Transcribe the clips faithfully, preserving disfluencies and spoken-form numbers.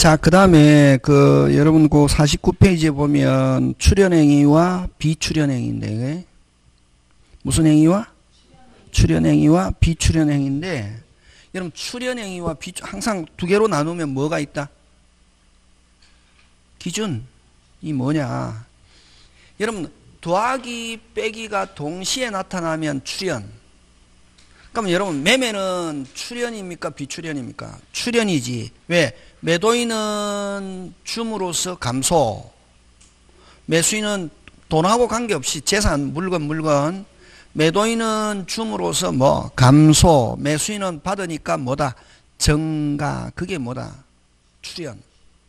자, 그 다음에, 그, 여러분, 그 사십구 페이지에 보면, 출연행위와 비출연행위인데, 무슨 행위와? 출연행위와 비출연행위인데, 여러분, 출연행위와 비, 항상 두 개로 나누면 뭐가 있다? 기준이 뭐냐? 여러분, 더하기, 빼기가 동시에 나타나면 출연. 그럼 여러분, 매매는 출연입니까? 비출연입니까? 출연이지. 왜? 매도인은 줌으로써 감소. 매수인은 돈하고 관계없이 재산, 물건, 물건. 매도인은 줌으로써 뭐? 감소. 매수인은 받으니까 뭐다? 증가. 그게 뭐다? 출연.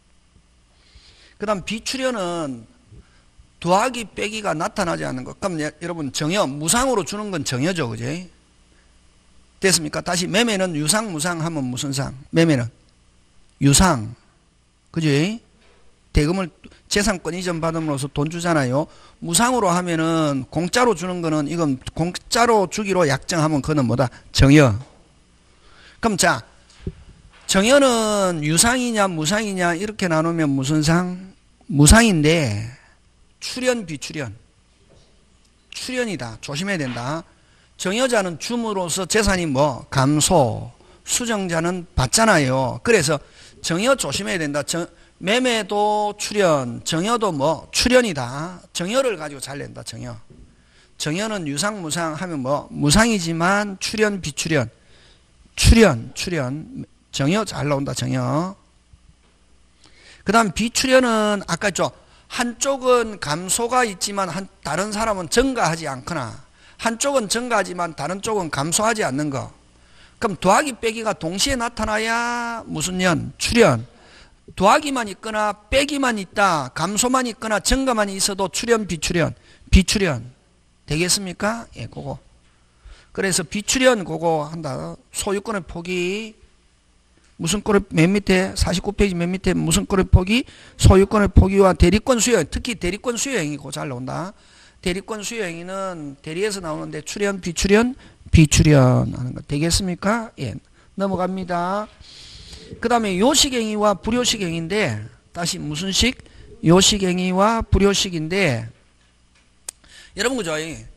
그 다음 비출연은 더하기, 빼기가 나타나지 않는 것. 그럼 여러분, 정여. 무상으로 주는 건 정여죠. 그지? 됐습니까? 다시 매매는 유상, 무상 하면 무슨 상? 매매는 유상. 그지? 대금을 재산권 이전 받음으로써 돈 주잖아요. 무상으로 하면은 공짜로 주는 거는 이건 공짜로 주기로 약정하면 그거는 뭐다? 정여. 그럼 자, 정여는 유상이냐 무상이냐 이렇게 나누면 무슨 상? 무상인데 출연 비출연. 출연이다. 조심해야 된다. 정여자는 줌으로써 재산이 뭐? 감소. 수정자는 받잖아요. 그래서 정여 조심해야 된다. 정, 매매도 출연, 정여도 뭐? 출연이다. 정여를 가지고 잘 낸다. 정여. 정여는 유상, 무상 하면 뭐? 무상이지만 출연, 비출연. 출연, 출연. 정여 잘 나온다. 정여. 그 다음 비출연은 아까 했죠. 한쪽은 감소가 있지만 한, 다른 사람은 증가하지 않거나 한쪽은 증가하지만 다른 쪽은 감소하지 않는 거. 그럼 더하기 빼기가 동시에 나타나야 무슨 연? 출연. 더하기만 있거나 빼기만 있다. 감소만 있거나 증가만 있어도 출연 비출연. 비출연. 되겠습니까? 예, 그거. 그래서 비출연 그거 한다. 소유권의 포기. 무슨 권의 맨 밑에 사십구 페이지 맨 밑에 무슨 권의 포기? 소유권의 포기와 대리권 수여. 특히 대리권 수여행위고 잘 나온다. 대리권 수여행위는 대리에서 나오는데 출연, 비출연, 비출연 하는 거 되겠습니까? 예. 넘어갑니다. 그 다음에 요식행위와 불요식행위인데 다시 무슨 식? 요식행위와 불요식인데 여러분 그죠?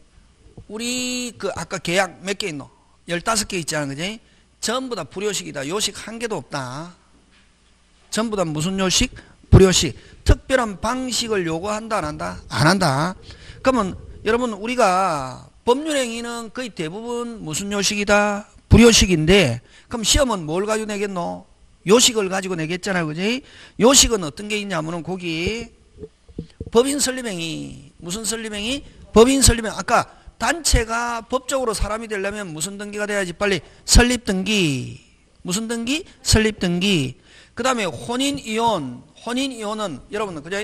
우리 그 아까 계약 몇 개 있노? 열다섯 개 있잖아. 그지? 전부 다 불요식이다. 요식 한 개도 없다. 전부 다 무슨 요식? 불요식. 특별한 방식을 요구한다 안 한다? 안 한다. 그러면 여러분 우리가 법률행위는 거의 대부분 무슨 요식이다? 불요식인데 그럼 시험은 뭘 가지고 내겠노? 요식을 가지고 내겠잖아요. 그지? 요식은 어떤 게 있냐면은 거기 법인 설립행위. 무슨 설립행위? 법인 설립행위. 아까 단체가 법적으로 사람이 되려면 무슨 등기가 돼야지? 빨리 설립등기. 무슨 등기? 설립등기. 그 다음에 혼인이혼. 혼인이혼은 여러분 그죠?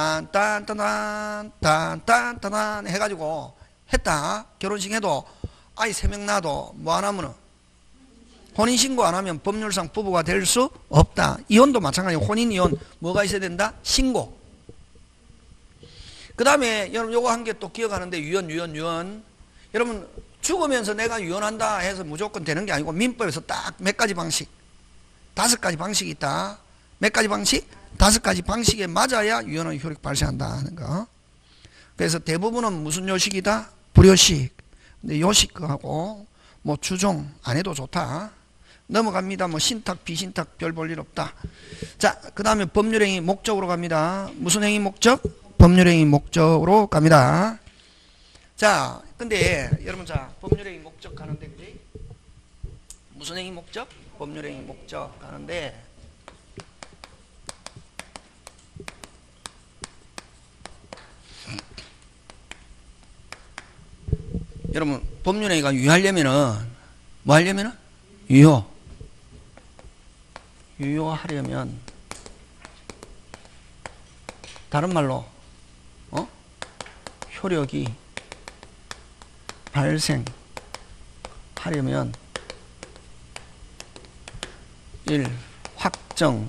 딴딴딴딴 딴딴딴딴 해가지고 했다. 결혼식 해도 아이 세 명 낳아도 뭐 안 하면은 혼인신고 안 하면 법률상 부부가 될 수 없다. 이혼도 마찬가지고 혼인이혼 뭐가 있어야 된다? 신고. 그 다음에 여러분 요거 한 개 또 기억하는데 유언 유언 유언. 여러분 죽으면서 내가 유언한다 해서 무조건 되는 게 아니고 민법에서 딱 몇 가지 방식 다섯 가지 방식이 있다. 몇 가지 방식? 다섯 가지 방식에 맞아야 유언의 효력 발생한다 하는 거. 그래서 대부분은 무슨 요식이다? 불요식. 근데 요식하고 뭐 주종 안 해도 좋다. 넘어갑니다. 뭐 신탁 비신탁 별 볼 일 없다. 자, 그 다음에 법률행위 목적으로 갑니다. 무슨 행위 목적? 법률행위 목적으로 갑니다. 자, 근데 여러분 자 법률행위 목적 가는데 그지? 무슨 행위 목적? 법률행위 목적 가는데 여러분 법률행위가 유효하려면은 뭐 하려면은 유효 유효하려면 다른 말로 어? 효력이 발생하려면 일. 확정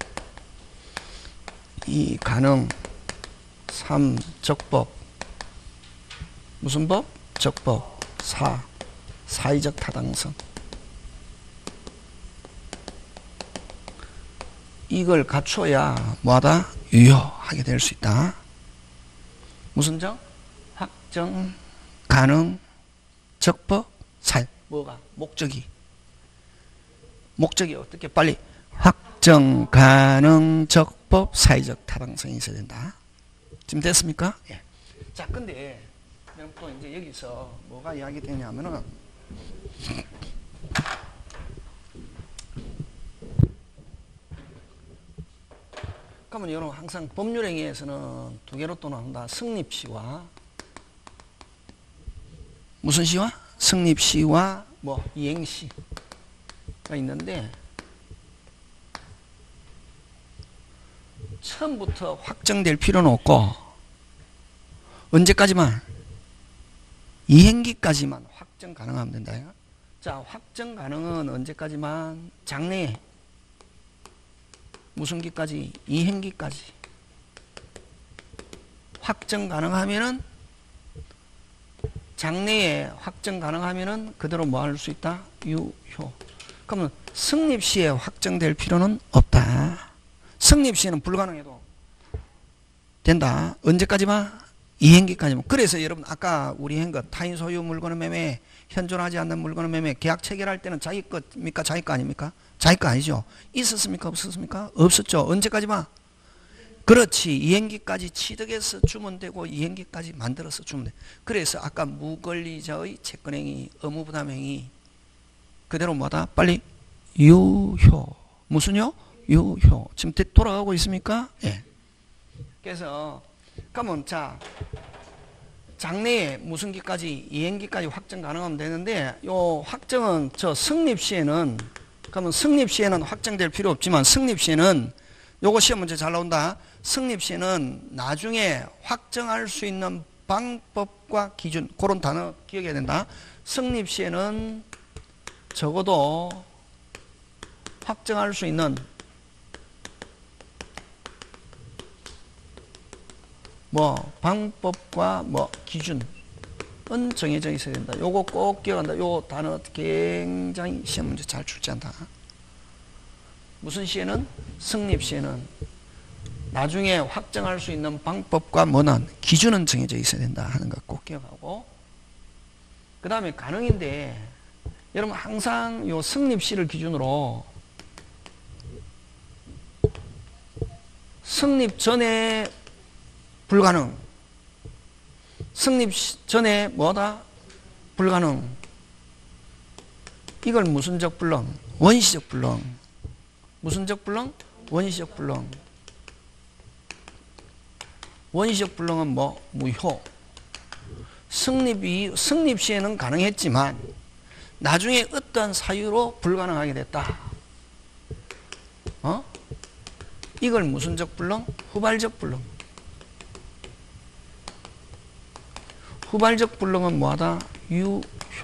이. 가능 삼. 적법 무슨 법? 적법 사. 사회적 타당성 이걸 갖춰야 뭐하다? 유효하게 될 수 있다. 무슨 정? 확정, 가능, 적법, 사유. 뭐가? 목적이. 목적이 어떻게 빨리 확정, 가능, 적법, 사회적 타당성이 있어야 된다. 지금 됐습니까? 예. 자, 근데 또 이제 여기서 뭐가 이야기되냐면은 그러면 여러분 항상 법률행위에서는 두 개로 또 나온다. 성립시와 무슨 시와? 성립시와 뭐 이행시가 있는데 처음부터 확정될 필요는 없고 언제까지만? 이행기까지만 확정 가능하면 된다. 자, 확정 가능은 언제까지만? 장래에 무슨 기까지? 이행기까지. 확정 가능하면은 장래에 확정 가능하면은 그대로 뭐 할 수 있다? 유효. 그러면 성립시에 확정될 필요는 없다. 성립시에는 불가능해도 된다. 언제까지만? 이행기까지만. 그래서 여러분 아까 우리 한 것 타인 소유 물건의 매매, 현존하지 않는 물건의 매매, 계약 체결할 때는 자기 것입니까? 자기 거 아닙니까? 자기 거 아니죠. 있었습니까? 없었습니까? 없었죠. 언제까지만? 그렇지. 이행기까지 취득해서 주면 되고 이행기까지 만들어서 주면 돼. 그래서 아까 무권리자의 채권행위, 의무부담행위 그대로 뭐다? 빨리 유효. 무슨요? 유효. 지금 돌아가고 있습니까? 예. 그래서 그러면 자 장래에 무슨 기까지? 이행기까지 확정 가능하면 되는데 요 확정은 저 성립시에는 그러면 성립시에는 확정될 필요 없지만 성립시에는 요거 시험 문제 잘 나온다. 성립시에는 나중에 확정할 수 있는 방법과 기준 그런 단어 기억해야 된다. 성립시에는 적어도 확정할 수 있는 뭐 방법과 뭐 기준은 정해져 있어야 된다. 요거 꼭 기억한다. 요 단어 굉장히 시험 문제 잘 출제한다. 무슨 시에는? 성립시에는 나중에 확정할 수 있는 방법과 뭐는 기준은 정해져 있어야 된다 하는 거 꼭 기억하고 그 다음에 가능인데 여러분 항상 요 성립시를 기준으로 성립 전에 불가능 성립 전에 뭐다? 불가능 이걸 무슨적 불능? 원시적 불능 무슨적 불능? 원시적 불능 원시적 불능은 뭐? 무효 성립이, 성립 시에는 가능했지만 나중에 어떤 사유로 불가능하게 됐다 어? 이걸 무슨적 불능? 후발적 불능 후발적 불능은 뭐하다? 유효.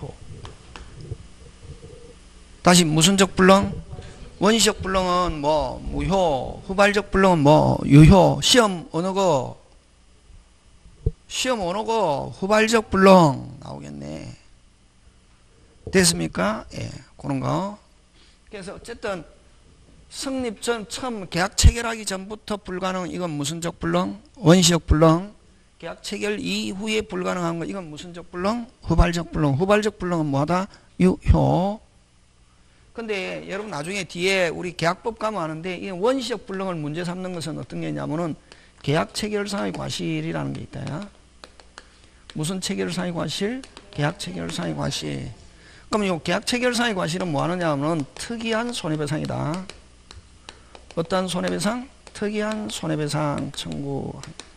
다시 무슨적 불능? 원시적 불능은 뭐 무효. 후발적 불능은 뭐 유효. 시험 언어고 시험 언어고 후발적 불능 나오겠네. 됐습니까? 예, 그런 거. 그래서 어쨌든 성립 전 처음 계약 체결하기 전부터 불가능. 이건 무슨적 불능? 원시적 불능. 계약 체결 이후에 불가능한 거 이건 무슨적 불능? 후발적 불능. 후발적 불능은 뭐하다? 유효. 근데 여러분 나중에 뒤에 우리 계약법 가면 아는데 이 원시적 불능을 문제 삼는 것은 어떤 게 있냐면은 계약 체결상의 과실이라는 게 있다. 무슨 체결상의 과실? 계약 체결상의 과실. 그럼 이 계약 체결상의 과실은 뭐 하느냐 하면 특이한 손해배상이다. 어떤 손해배상? 특이한 손해배상 청구.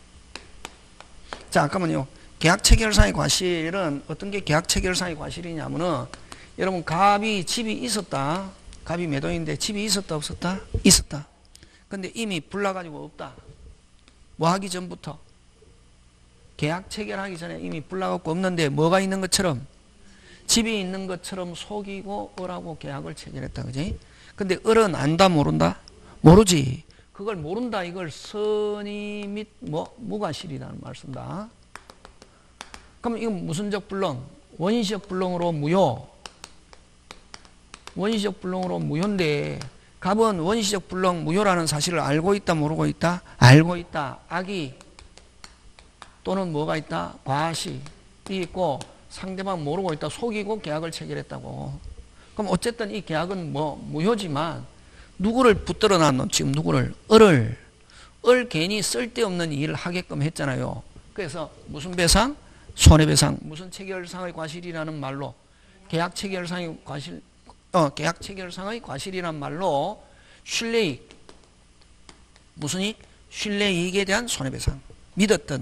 자, 잠깐만요. 계약 체결상의 과실은 어떤 게 계약 체결상의 과실이냐면은 여러분 갑이 집이 있었다. 갑이 매도인데 집이 있었다 없었다? 있었다. 근데 이미 불나가지고 없다. 뭐 하기 전부터? 계약 체결하기 전에 이미 불나갖고 없는데 뭐가 있는 것처럼? 집이 있는 것처럼 속이고 을하고 계약을 체결했다. 그지? 근데 을은 안다 모른다? 모르지. 그걸 모른다. 이걸 선의 및 뭐 무과실이라는 말 쓴다. 그럼 이건 무슨적 불능? 원시적 불능으로 무효. 원시적 불능으로 무효인데 갑은 원시적 불능 무효라는 사실을 알고 있다 모르고 있다? 알고 있다. 악이 또는 뭐가 있다? 과실이 있고 상대방 모르고 있다. 속이고 계약을 체결했다고. 그럼 어쨌든 이 계약은 뭐 무효지만 누구를 붙들어 놨노? 지금 누구를? 을을. 을 괜히 쓸데없는 일을 하게끔 했잖아요. 그래서 무슨 배상? 손해배상. 무슨 체결상의 과실이라는 말로 계약 체결상의 과실, 어, 계약 체결상의 과실이란 말로 신뢰이익. 무슨 이익? 신뢰이익에 대한 손해배상. 믿었던.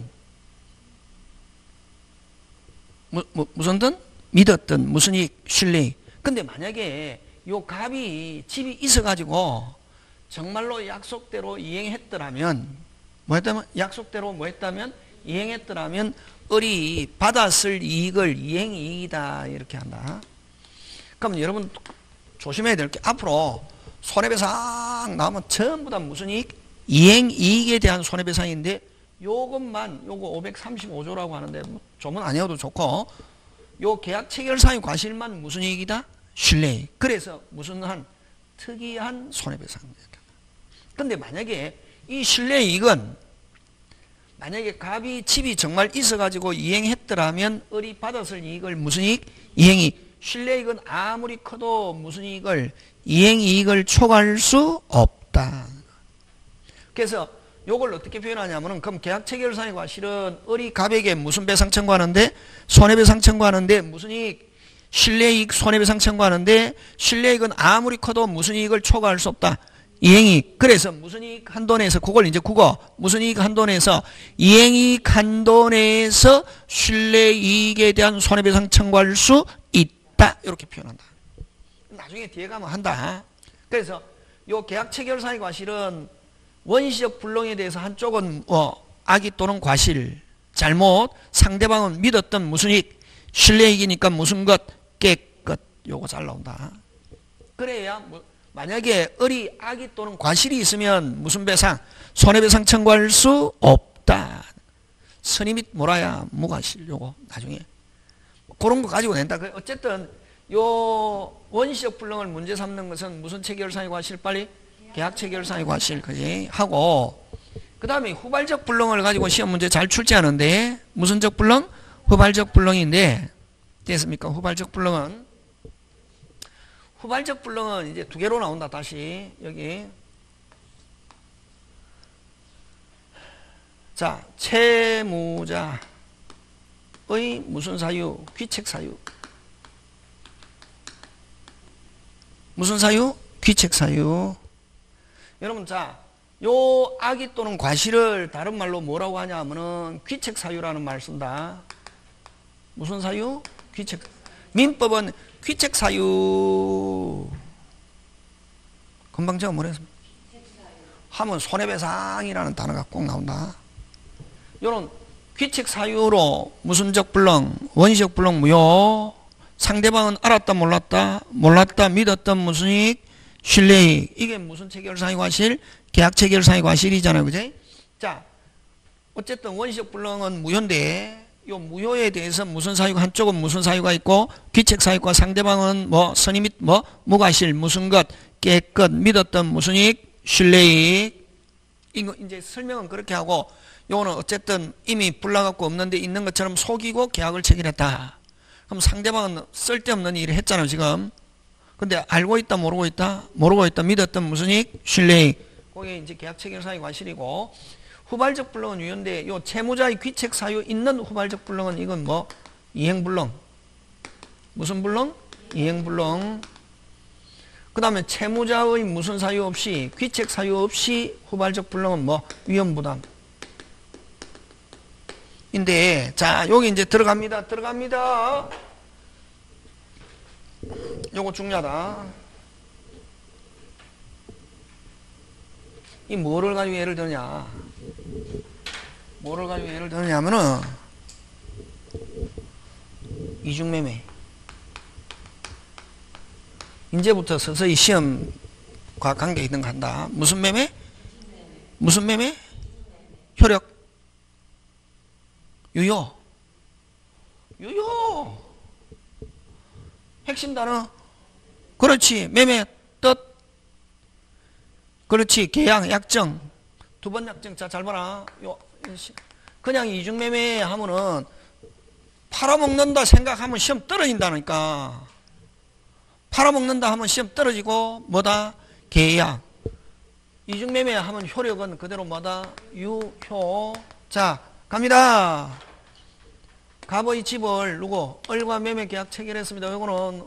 무, 무, 무슨 든? 믿었던. 무슨 이익? 신뢰이익. 근데 만약에 요 갑이 집이 있어가지고 정말로 약속대로 이행했더라면, 뭐 했다면? 약속대로 뭐 했다면? 이행했더라면 을이 받았을 이익을 이행이익이다 이렇게 한다. 그러면 여러분 조심해야 될 게 앞으로 손해배상 나오면 전부 다 무슨 이익? 이행이익에 대한 손해배상인데 요것만 요거 오백삼십오 조라고 하는데 뭐 조문 아니어도 좋고 요 계약 체결상의 과실만 무슨 이익이다? 신뢰이익. 그래서 무슨 한 특이한 손해배상. 근데 만약에 이 신뢰이익은 만약에 갑이 집이 정말 있어가지고 이행했더라면 을이 받았을 이익을 무슨 이익? 이행이익. 신뢰이익은 아무리 커도 무슨 이익을? 이행이익을 초과할 수 없다. 그래서 요걸 어떻게 표현하냐면은 그럼 계약체결상의 과실은 을이 갑에게 무슨 배상 청구하는데? 손해배상 청구하는데 무슨 이익? 신뢰이익 손해배상 청구하는데 신뢰이익은 아무리 커도 무슨 이익을 초과할 수 없다. 이행이익. 그래서 무슨 이익 한도내에서 그걸 이제 국어 무슨 이익 한도내에서 이행이익 한도내에서 신뢰이익에 대한 손해배상 청구할 수 있다. 이렇게 표현한다. 나중에 뒤에 가면 한다. 그래서 요 계약 체결상의 과실은 원시적 불능에 대해서 한쪽은 어, 악의 또는 과실 잘못 상대방은 믿었던 무슨 이익 신뢰이익이니까 무슨 것 깨끗 요거 잘 나온다. 그래야 뭐 만약에 을이 악의 또는 과실이 있으면 무슨 배상? 손해배상 청구할 수 없다. 선의 및 뭐라야 무과실 요거 나중에 그런 거 가지고 낸다. 어쨌든 요 원시적 불능을 문제 삼는 것은 무슨 체결상의 과실? 빨리 계약 체결상의 과실 그지 하고 그 다음에 후발적 불능을 가지고 시험 문제 잘 출제하는데 무슨적 불능? 후발적 불능인데 됐습니까? 후발적 불능은 후발적 불능은 이제 두 개로 나온다. 다시 여기 자 채무자의 무슨 사유? 귀책 사유. 무슨 사유? 귀책 사유. 여러분 자 요 악의 또는 과실을 다른 말로 뭐라고 하냐 하면은 귀책 사유라는 말을 쓴다. 무슨 사유? 귀책. 민법은 귀책 사유. 금방 제가 뭐라 했습니까? 하면 손해배상이라는 단어가 꼭 나온다. 요런 귀책 사유로 무슨적 불능, 원시적 불능 무효. 상대방은 알았다 몰랐다, 몰랐다 믿었던 무슨 이익, 신뢰이익. 이게 무슨 체결상의 과실? 계약 체결상의 과실이잖아요, 그지? 자, 어쨌든 원시적 불능은 무효인데. 요 무효에 대해서 무슨 사유가 한쪽은 무슨 사유가 있고 귀책 사유과 상대방은 뭐 선의 및 뭐 무과실 무슨 것 깨끗 믿었던 무슨 이익 신뢰이익. 이거 이제 설명은 그렇게 하고 요거는 어쨌든 이미 불나갖고 없는데 있는 것처럼 속이고 계약을 체결했다. 그럼 상대방은 쓸데없는 일을 했잖아요 지금. 근데 알고 있다 모르고 있다 모르고 있다 믿었던 무슨 이익 신뢰이익. 그게 이제 계약 체결상의 과실이고. 후발적 불능은 유효인데 요 채무자의 귀책 사유 있는 후발적 불능은 이건 뭐 이행불능. 무슨 불능? 이행불능. 그 다음에 채무자의 무슨 사유 없이 귀책 사유 없이 후발적 불능은 뭐 위험부담. 인데 자 여기 이제 들어갑니다. 들어갑니다. 요거 중요하다. 이 뭐를 가지고 예를 드냐? 뭐를 가지고 예를 드냐면은 이중매매. 이제부터 서서히 시험과 관계 있는 거 한다. 무슨 매매? 무슨 매매? 효력. 유효. 유효. 핵심 단어. 그렇지. 매매 뜻. 그렇지. 계약, 약정. 두 번 약정. 자, 잘 봐라. 요, 그냥 이중매매 하면은 팔아먹는다 생각하면 시험 떨어진다니까. 팔아먹는다 하면 시험 떨어지고 뭐다? 계약. 이중매매 하면 효력은 그대로 뭐다? 유효. 자, 갑니다. 갑의 집을 누구? 을과 매매 계약 체결했습니다. 이거는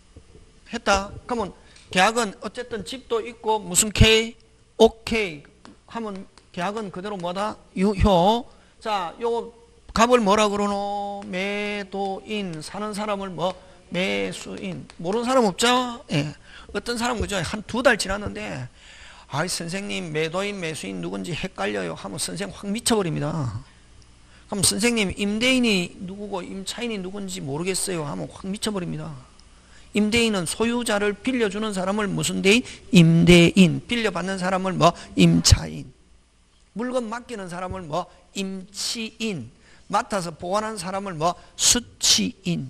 했다. 그러면 계약은 어쨌든 집도 있고 무슨 K? 오케이 하면 계약은 그대로 뭐다? 유효. 자, 요거 갑을 뭐라 그러노? 매도인. 사는 사람을 뭐? 매수인. 모르는 사람 없죠? 예. 어떤 사람 그죠? 한 두 달 지났는데 아이 선생님 매도인 매수인 누군지 헷갈려요 하면 선생 확 미쳐버립니다. 그럼 선생님 임대인이 누구고 임차인이 누군지 모르겠어요 하면 확 미쳐버립니다. 임대인은 소유자를 빌려주는 사람을 무슨 대인? 임대인. 빌려받는 사람을 뭐? 임차인. 물건 맡기는 사람을 뭐? 임치인. 맡아서 보관하는 사람을 뭐? 수치인.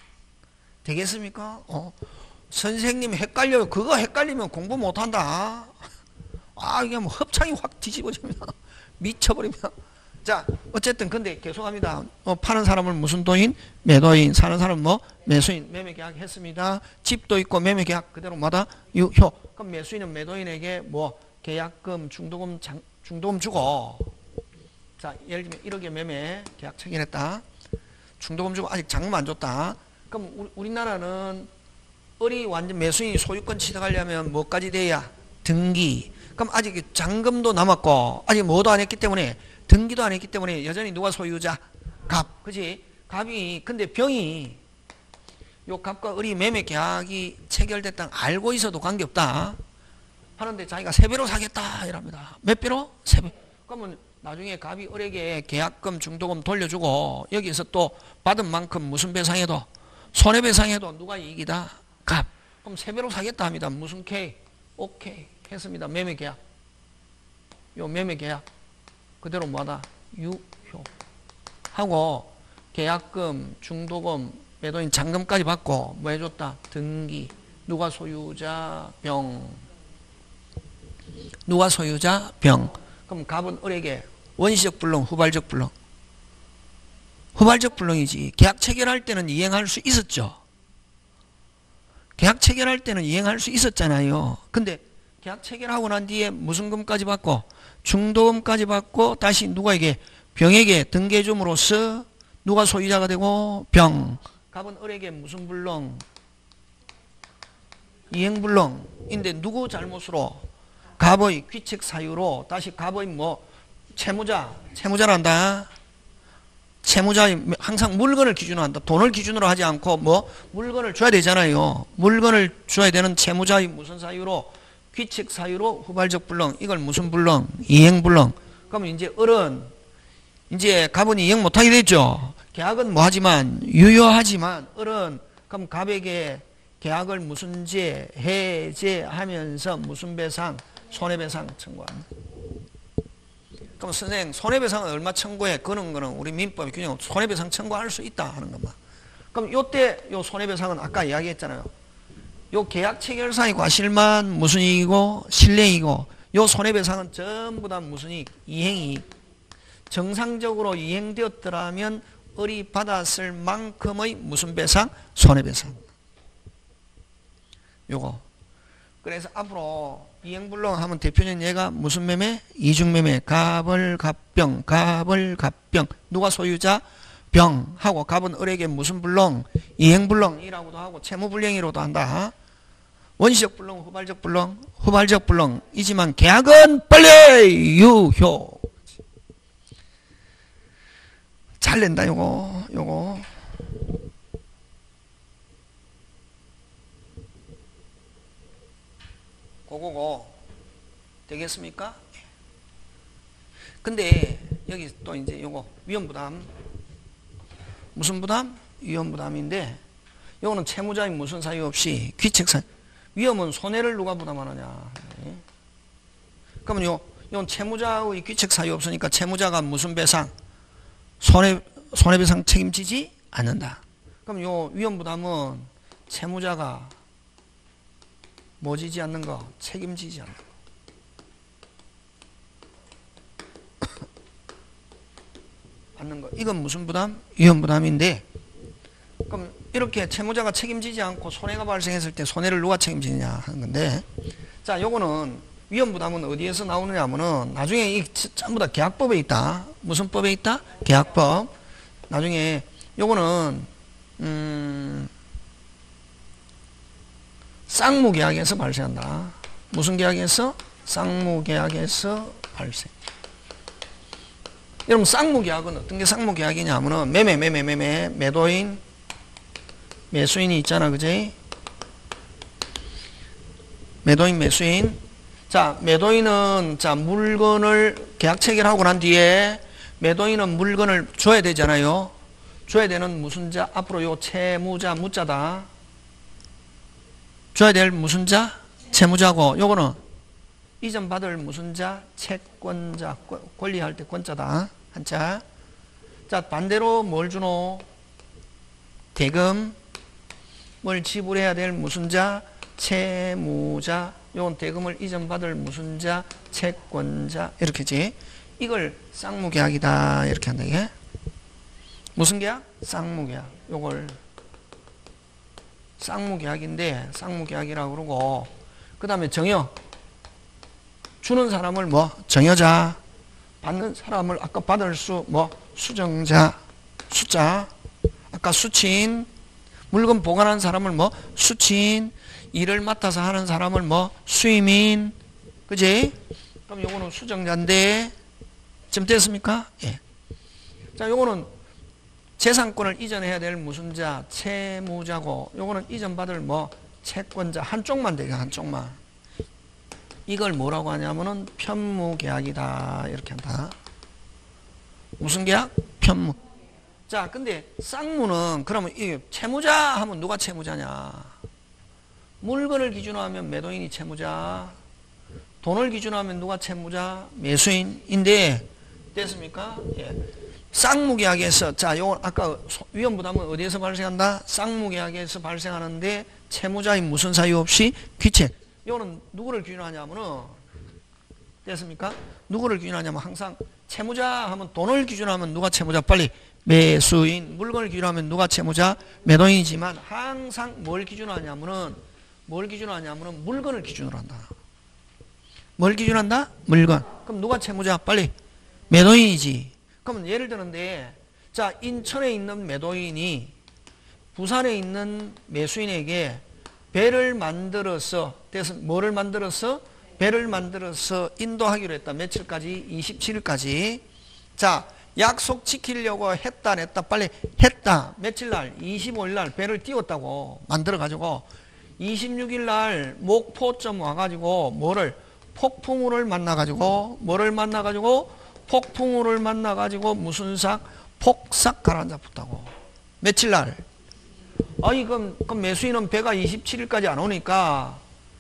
되겠습니까? 어. 선생님 헷갈려요. 그거 헷갈리면 공부 못한다. 아, 이게 뭐 hợp 창이 확 뒤집어집니다. 미쳐버립니다. 자, 어쨌든 근데 계속합니다. 어, 파는 사람을 무슨 도인? 매도인. 사는 사람은 뭐? 매수인. 매매 계약 했습니다. 집도 있고 매매 계약 그대로 마다 유효. 그럼 매수인은 매도인에게 뭐? 계약금, 중도금, 장, 중도금 주고. 자, 예를 들면 일억에 매매 계약 체결했다. 중도금 주고 아직 잔금 안 줬다. 그럼 우리, 우리나라는 을이 완전 매수인이 소유권 취득하려면 뭐까지 돼야? 등기. 그럼 아직 잔금도 남았고 아직 뭐도 안 했기 때문에 등기도 안 했기 때문에 여전히 누가 소유자? 갑. 그지? 갑이 근데 병이 요 갑과 을이 매매 계약이 체결됐다는 알고 있어도 관계없다 하는데 자기가 세 배로 사겠다 이랍니다. 몇 배로? 세 배. 그러면 나중에 갑이 을에게 계약금 중도금 돌려주고 여기서 또 받은 만큼 무슨 배상해도 손해배상해도 누가 이익이다? 갑. 그럼 세 배로 사겠다 합니다. 무슨 K? 오케이 했습니다. 매매 계약. 요 매매 계약 그대로 뭐다? 유효. 하고 계약금, 중도금, 매도인 잔금까지 받고 뭐 해줬다? 등기. 누가 소유자? 병. 누가 소유자? 병. 그럼 갑은 을에게 원시적 불능, 후발적 불능. 후발적 불능이지. 계약 체결할 때는 이행할 수 있었죠. 계약 체결할 때는 이행할 수 있었잖아요. 근데 계약 체결하고 난 뒤에 무슨 금까지 받고 중도금까지 받고 다시 누가에게 병에게 등기해줌으로써 누가 소유자가 되고 병. 갑은 을에게 무슨 불능? 이행불능인데 누구 잘못으로? 갑의 귀책 사유로 다시 갑의 뭐 채무자, 채무자란다. 채무자의 항상 물건을 기준으로 한다. 돈을 기준으로 하지 않고 뭐 물건을 줘야 되잖아요. 물건을 줘야 되는 채무자의 무슨 사유로? 귀책 사유로 후발적 불능. 이걸 무슨 불능? 이행불능. 그러면 이제 을은 이제 갑은 이행 못하게 됐죠. 계약은 뭐 하지만 유효하지만 을은 그럼 갑에게 계약을 무슨 제 해제하면서 무슨 배상? 손해배상 청구합니다. 그럼 선생님 손해배상은 얼마 청구해? 그런 거는 우리 민법의 규정 손해배상 청구할 수 있다 하는 것만. 그럼 요때 요 손해배상은 아까 이야기했잖아요. 요 계약 체결상의 과실만 무슨 이익이고 실례이고 요 손해배상은 전부 다 무슨 이익? 이행이익. 정상적으로 이행되었더라면 을이 받았을 만큼의 무슨 배상? 손해배상. 요거. 그래서 앞으로 이행불능 하면 대표적인 예가 무슨 매매? 이중매매. 갑을 갑병, 갑을 갑병. 누가 소유자? 병. 하고 갑은 을에게 무슨 불능? 이행불능이라고도 하고 채무불량이라고도 한다. 원시적 불능, 후발적 불능, 후발적 불능이지만 계약은 빨리 유효. 잘 낸다 요거, 요거. 고고고 되겠습니까? 근데 여기 또 이제 요거 위험부담 무슨 부담? 위험부담인데 요거는 채무자인 무슨 사유 없이 귀책사유. 위험은 손해를 누가 부담하느냐. 그러면 요, 요 채무자의 귀책 사유 없으니까 채무자가 무슨 배상? 손해, 손해배상 책임지지 않는다. 그럼 요 위험부담은 채무자가 뭐 지지 않는 거? 책임지지 않는 거. 받는 거. 이건 무슨 부담? 위험 부담인데, 그럼 이렇게 채무자가 책임지지 않고 손해가 발생했을 때 손해를 누가 책임지느냐 하는 건데, 자, 요거는 위험 부담은 어디에서 나오느냐 하면은 나중에 이 전부 다 계약법에 있다. 무슨 법에 있다? 계약법. 나중에 요거는 음 쌍무계약에서 발생한다. 무슨 계약에서? 쌍무계약에서 발생. 여러분 쌍무계약은 어떤 게 쌍무계약이냐 하면은 매매 매매 매매 매도인 매수인이 있잖아, 그지? 매도인 매수인. 자, 매도인은 자 물건을 계약 체결하고 난 뒤에 매도인은 물건을 줘야 되잖아요. 줘야 되는 무슨 자? 앞으로 요 채무자 무자다. 줘야 될 무슨 자? 채무자고, 요거는 이전 받을 무슨 자? 채권자. 권리할 때 권자다. 한자. 자, 반대로 뭘 주노? 대금. 뭘 지불해야 될 무슨 자? 채무자. 요건 대금을 이전 받을 무슨 자? 채권자. 이렇게지. 이걸 쌍무계약이다. 이렇게 한다, 이게. 무슨 계약? 쌍무계약. 요걸 쌍무계약인데 쌍무계약이라고 그러고, 그 다음에 정여. 주는 사람을 뭐? 정여자. 받는 사람을 아까 받을 수 뭐? 수정자. 수자. 아까 수친. 물건 보관하는 사람을 뭐? 수친. 일을 맡아서 하는 사람을 뭐? 수임인. 그지? 그럼 요거는 수정자인데, 지금 됐습니까? 예. 자, 요거는 재산권을 이전해야 될 무슨 자? 채무자고, 요거는 이전받을 뭐? 채권자. 한쪽만 되게, 한쪽만. 이걸 뭐라고 하냐면은 편무계약이다. 이렇게 한다. 무슨 계약? 편무. 자, 근데 쌍무는 그러면 이 채무자 하면 누가 채무자냐? 물건을 기준으로 하면 매도인이 채무자, 돈을 기준으로 하면 누가 채무자? 매수인인데, 됐습니까? 예. 쌍무계약에서, 자, 요건 아까 위험부담은 어디에서 발생한다? 쌍무계약에서 발생하는데, 채무자인 무슨 사유 없이 귀책. 요거는 누구를 기준으로 하냐면은, 됐습니까? 누구를 기준으로 하냐면 항상 채무자 하면 돈을 기준으로 하면 누가 채무자? 빨리. 매수인. 물건을 기준으로 하면 누가 채무자? 매도인이지만 항상 뭘 기준으로 하냐면은, 뭘 기준으로 하냐면은 물건을 기준으로 한다. 뭘 기준으로 한다? 물건. 그럼 누가 채무자? 빨리. 매도인이지. 그러면 예를 드는데, 자, 인천에 있는 매도인이 부산에 있는 매수인에게 배를 만들어서, 그래서 뭐를 만들어서? 배를 만들어서 인도하기로 했다. 며칠까지? 이십칠 일까지. 자, 약속 지키려고 했다, 안 했다? 빨리 했다. 며칠 날? 이십오 일 날 배를 띄웠다고. 만들어가지고. 이십육 일 날 목포점 와가지고 뭐를? 폭풍우를 만나가지고, 뭐를 만나가지고? 폭풍우를 만나가지고 무슨 삭? 폭삭 가라앉았다고. 며칠 날? 아니, 그럼, 그럼 매수인은 배가 이십칠 일까지 안 오니까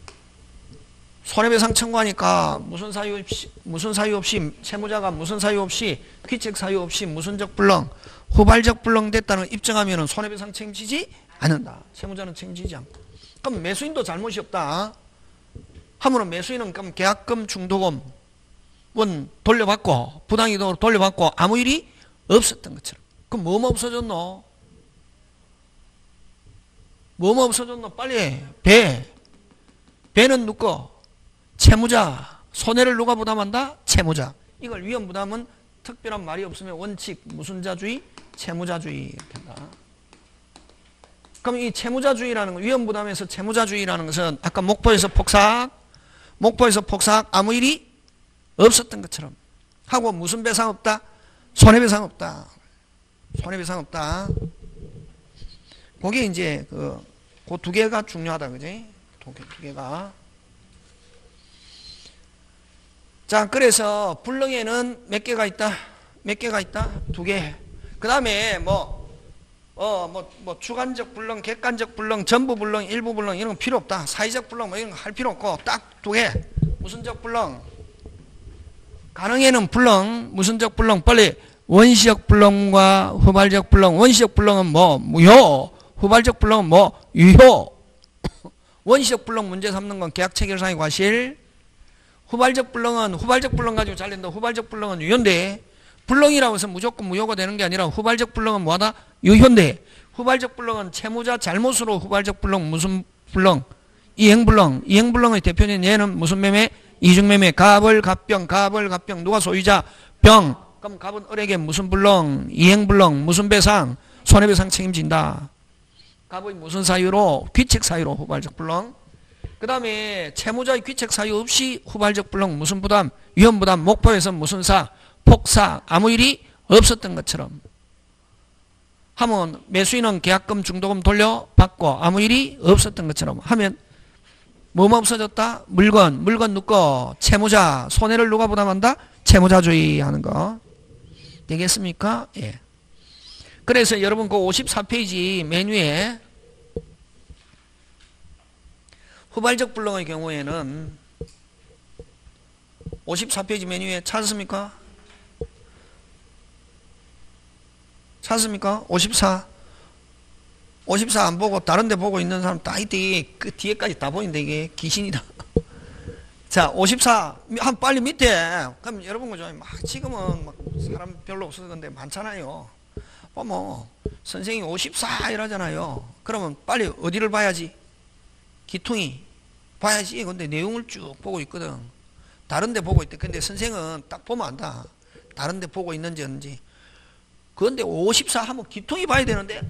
손해배상 청구하니까 무슨 사유 없이, 무슨 사유 없이, 채무자가 무슨 사유 없이, 귀책 사유 없이 무슨적 불능, 후발적 불능 됐다는 입증하면 손해배상 책임지지 않는다. 채무자는 책임지지 않고. 그럼 매수인도 잘못이 없다. 하면은 매수인은 그럼 계약금, 중도금 원 돌려받고, 부당이득으로 돌려받고 아무 일이 없었던 것처럼. 그럼 뭐뭐 없어졌노? 뭐뭐 없어졌노? 빨리 해. 배. 배는 누구? 채무자. 손해를 누가 부담한다? 채무자. 이걸 위험부담은 특별한 말이 없으면 원칙, 무슨 자주의? 채무자주의. 이렇게 한다. 그럼 이 채무자주의라는 거, 위험부담에서 채무자주의라는 것은 아까 목포에서 폭삭, 목포에서 폭삭 아무 일이 없었던 것처럼 하고 무슨 배상 없다? 손해배상 없다. 손해배상 없다. 그게 이제 그, 그 두 개가 중요하다. 그지? 두 개, 두 개가. 자, 그래서 불능에는 몇 개가 있다? 몇 개가 있다? 두 개. 그 다음에 뭐, 어, 뭐, 뭐, 주관적 불능, 객관적 불능, 전부 불능, 일부 불능, 이런 건 필요 없다. 사회적 불능, 뭐 이런 거 할 필요 없고, 딱 두 개. 무슨적 불능? 가능에는 불능, 무슨적 불능? 빨리. 원시적 불능과 후발적 불능. 원시적 불능은 뭐? 무효. 후발적 불능은 뭐? 유효. 원시적 불능 문제 삼는 건 계약 체결상의 과실. 후발적 불능은, 후발적 불능 가지고 잘린다. 후발적 불능은 유효인데, 불렁이라고 해서 무조건 무효가 되는 게 아니라 후발적 불렁은 뭐하다? 유효인데 후발적 불렁은 채무자 잘못으로 후발적 불렁 무슨 불렁? 이행불렁. 이행불렁의 대표는 얘는 무슨 매매? 이중매매. 갑을 갑병. 갑을 갑병. 누가 소유자? 병. 그럼 갑은 을에게 무슨 불렁? 이행불렁. 무슨 배상? 손해배상 책임진다. 갑의 무슨 사유로? 귀책 사유로 후발적 불렁. 그 다음에 채무자의 귀책 사유 없이 후발적 불렁 무슨 부담? 위험부담. 목포에서 무슨 사? 폭사. 아무 일이 없었던 것처럼 하면 매수인은 계약금 중도금 돌려받고 아무 일이 없었던 것처럼 하면 뭐뭐 없어졌다? 물건. 물건 누거? 채무자. 손해를 누가 부담한다? 채무자주의 하는 거. 되겠습니까? 예. 그래서 여러분 그 오십사 페이지 메뉴에 후발적 불렁의 경우에는 오십사 페이지 메뉴에 찾았습니까? 찾습니까? 오십사. 오십사 안 보고 다른 데 보고 있는 사람 다 이때 그 뒤에까지 다 보이는데 이게 귀신이다. 자, 오십사. 한 빨리 밑에. 그럼 여러분 그죠? 막 지금은 막 사람 별로 없어서 근데 많잖아요. 뭐 선생님이 오십사 이러잖아요. 그러면 빨리 어디를 봐야지? 기퉁이 봐야지. 근데 내용을 쭉 보고 있거든. 다른 데 보고 있대. 근데 선생은 딱 보면 안다. 다른 데 보고 있는지 없는지. 그런데 오십사 하면 기통이 봐야 되는데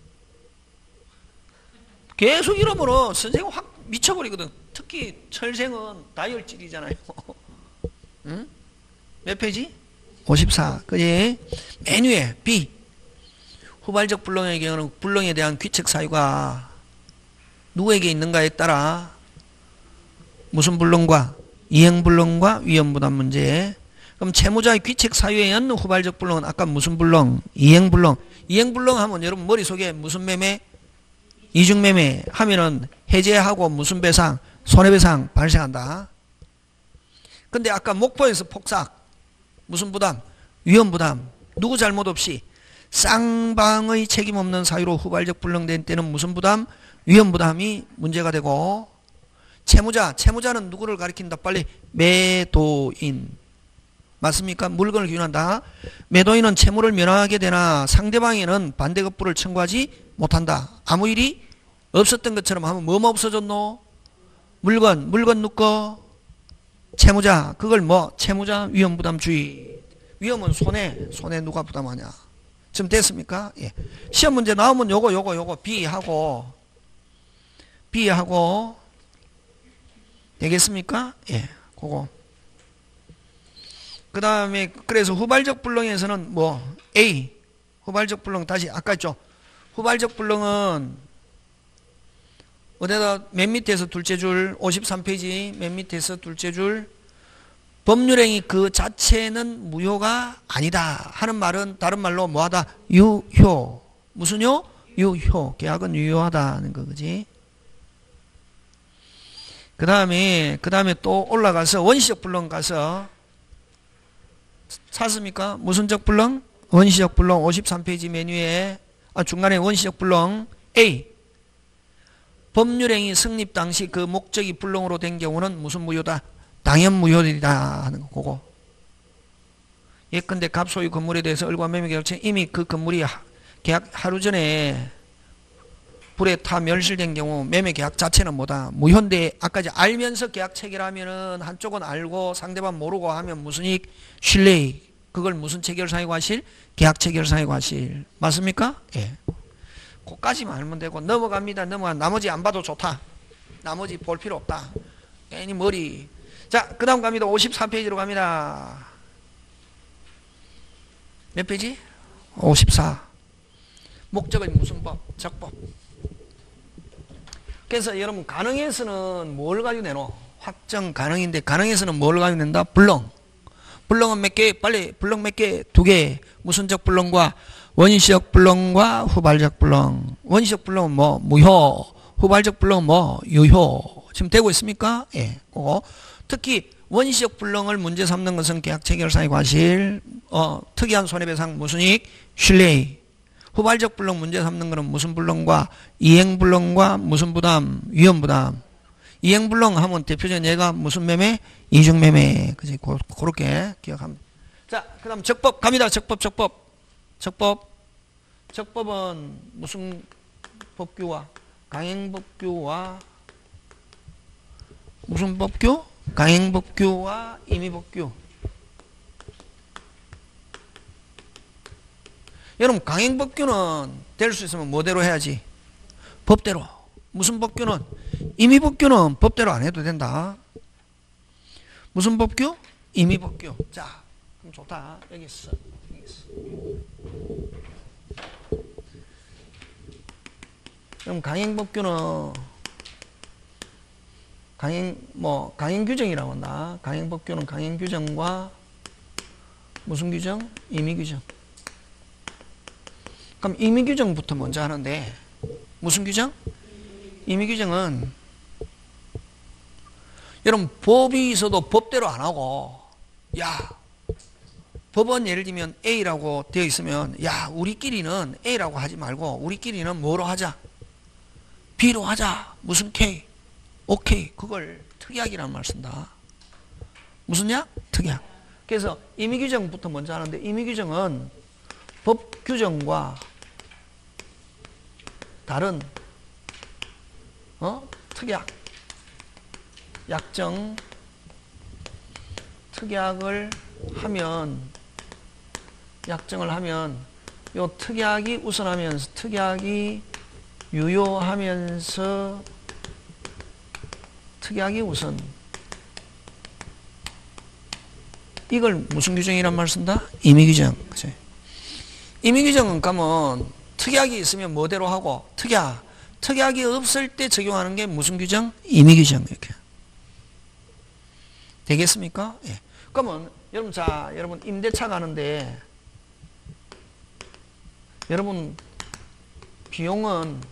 계속 이러면은 선생은 확 미쳐버리거든. 특히 철생은 다혈질이잖아요. 응? 몇 페이지? 오십사. 그지? 메뉴에 B. 후발적 불렁의 경우는 불렁에 대한 귀책 사유가 누구에게 있는가에 따라 무슨 불렁과 이행불렁과 위험부담 문제. 그럼 채무자의 귀책 사유에 있는 후발적 불렁은 아까 무슨 불렁? 이행불렁. 이행불렁 하면 여러분 머릿속에 무슨 매매? 이중매매 하면은 해제하고 무슨 배상? 손해배상 발생한다. 근데 아까 목포에서 폭삭 무슨 부담? 위험부담. 누구 잘못 없이 쌍방의 책임 없는 사유로 후발적 불렁된 때는 무슨 부담? 위험부담이 문제가 되고 채무자. 채무자는 누구를 가리킨다? 빨리 매도인. 맞습니까? 물건을 기준한다. 매도인은 채무를 면하게 되나 상대방에는 반대급부를 청구하지 못한다. 아무 일이 없었던 것처럼 하면 뭐뭐 없어졌노? 물건. 물건 누거? 채무자. 그걸 뭐? 채무자 위험부담주의. 위험은 손해. 손해 누가 부담하냐. 지금 됐습니까? 예. 시험 문제 나오면 요거 요거 요거 B하고 B하고 되겠습니까? 예. 그거. 그 다음에 그래서 후발적 불렁에서는 뭐 A 후발적 불렁 다시 아까 있죠. 후발적 불렁은 어디다 맨 밑에서 둘째 줄 오십삼 페이지 맨 밑에서 둘째 줄 법률행위 그 자체는 무효가 아니다 하는 말은 다른 말로 뭐하다? 유효. 무슨요? 유효. 계약은 유효하다는 거 그지? 그 다음에 그 다음에 또 올라가서 원시적 불렁 가서 찾습니까? 무슨적 불렁? 원시적 불렁 오십삼 페이지 메뉴에 아 중간에 원시적 불렁 A. 법률행위 성립 당시 그 목적이 불렁으로 된 경우는 무슨 무효다? 당연 무효이다 하는 거고. 예컨대 갑소유 건물에 대해서 을과 매매 계약체 이미 그 건물이 계약 하루 전에 불에 타 멸실된 경우 매매 계약 자체는 뭐다? 무효인데 아까 이제 알면서 계약 체결하면은 한쪽은 알고 상대방 모르고 하면 무슨 이익? 신뢰이익. 그걸 무슨 체결사유 과실? 계약 체결사유 과실. 맞습니까? 예. 그까지만 알면 되고 넘어갑니다. 넘어가. 나머지 안 봐도 좋다. 나머지 볼 필요 없다. 괜히 머리. 자, 그 다음 갑니다. 오십사 페이지로 갑니다. 몇 페이지? 오십사. 목적은 무슨 법? 적법. 그래서 여러분 가능해서는 뭘 가지고 내노? 확정 가능인데 가능해서는 뭘 가지고 낸다? 불렁. 불렁은 몇 개? 빨리 불렁 몇 개? 두 개. 무슨적 불렁과 원시적 불렁과 후발적 불렁. 원시적 불렁은 뭐? 무효. 후발적 불렁은 뭐? 유효. 지금 되고 있습니까? 예. 그거. 특히 원시적 불렁을 문제 삼는 것은 계약 체결사유 과실, 어, 특이한 손해배상 무슨 이익? 신뢰이익. 후발적 불렁 문제 삼는 것은 무슨 불렁과 이행불렁과 무슨 부담? 위험부담. 이행불렁 하면 대표적인 예가 무슨 매매? 이중매매. 그지? 그렇게 기억하면 자, 그 다음 적법 갑니다. 적법, 적법. 적법. 적법은 무슨 법규와? 강행법규와 무슨 법규? 강행법규와 임의법규. 여러분, 강행법규는 될 수 있으면 뭐대로 해야지? 법대로. 무슨 법규는? 임의법규는 법대로 안 해도 된다. 무슨 법규? 임의법규. 자, 그럼 좋다. 여기 있어. 여기 있어. 그럼 강행법규는 강행 뭐 강행규정이라고 한다. 강행법규는 강행규정과 무슨 규정? 임의규정. 그럼 임의규정부터 먼저 하는데 무슨 규정? 임의규정은 여러분 법이 있어도 법대로 안 하고 야 법은 예를 들면 A라고 되어 있으면 야 우리끼리는 A라고 하지 말고 우리끼리는 뭐로 하자? B로 하자. 무슨 K? 오케이. 그걸 특약이라는 말 쓴다. 무슨 약? 특약. 그래서 임의규정부터 먼저 하는데 임의규정은 법규정과 다른 어? 특약 약정 특약을 하면 약정을 하면 요 특약이 우선하면서 특약이 유효하면서 특약이 우선 이걸 무슨 규정이란 말 쓴다? 임의규정. 그치? 임의규정은 가면 특약이 있으면 뭐대로 하고 특약 특약이 없을 때 적용하는 게 무슨 규정? 임의규정. 이렇게 되겠습니까? 예. 그러면 여러분 자 여러분 임대차 가는데 여러분 비용은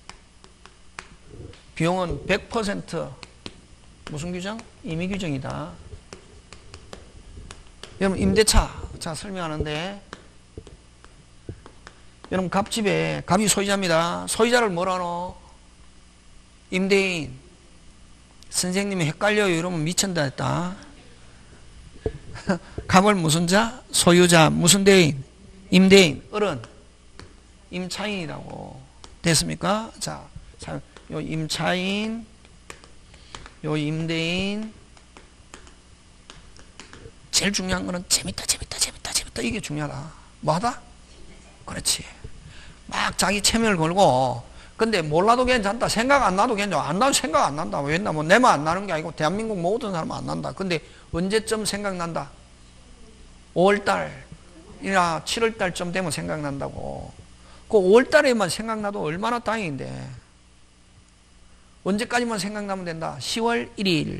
비용은 백 퍼센트 무슨 규정? 임의규정이다. 여러분 임대차 자 설명하는데 여러분 갑집에 갑이 소유자입니다. 소유자를 뭐라노? 임대인. 선생님이 헷갈려요. 이러면 미친다 했다. 갑을 무슨 자? 소유자. 무슨 대인? 임대인. 어른. 임차인이라고. 됐습니까? 자, 자, 요 임차인, 요 임대인. 제일 중요한 거는 재밌다, 재밌다, 재밌다, 재밌다. 이게 중요하다. 뭐하다? 그렇지. 막 자기 체면을 걸고, 근데 몰라도 괜찮다. 생각 안 나도 괜찮아. 안 나도 생각 안 난다. 왜냐, 뭐, 내만 안 나는 게 아니고, 대한민국 모든 사람은 안 난다. 근데 언제쯤 생각난다? 오월달이나 칠월달쯤 되면 생각난다고. 그 오월달에만 생각나도 얼마나 다행인데. 언제까지만 생각나면 된다? 시월 일일.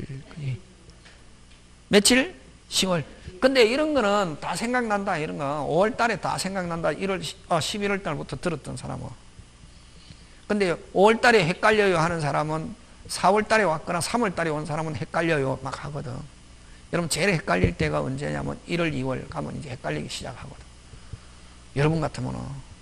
며칠? 시월. 근데 이런 거는 다 생각난다. 이런 거. 오월 달에 다 생각난다. 일월, 어, 십일월 달부터 들었던 사람은. 근데 오월 달에 헷갈려요 하는 사람은 사월 달에 왔거나 삼월 달에 온 사람은 헷갈려요 막 하거든. 여러분 제일 헷갈릴 때가 언제냐면 일월, 이월 가면 이제 헷갈리기 시작하거든. 여러분 같으면은.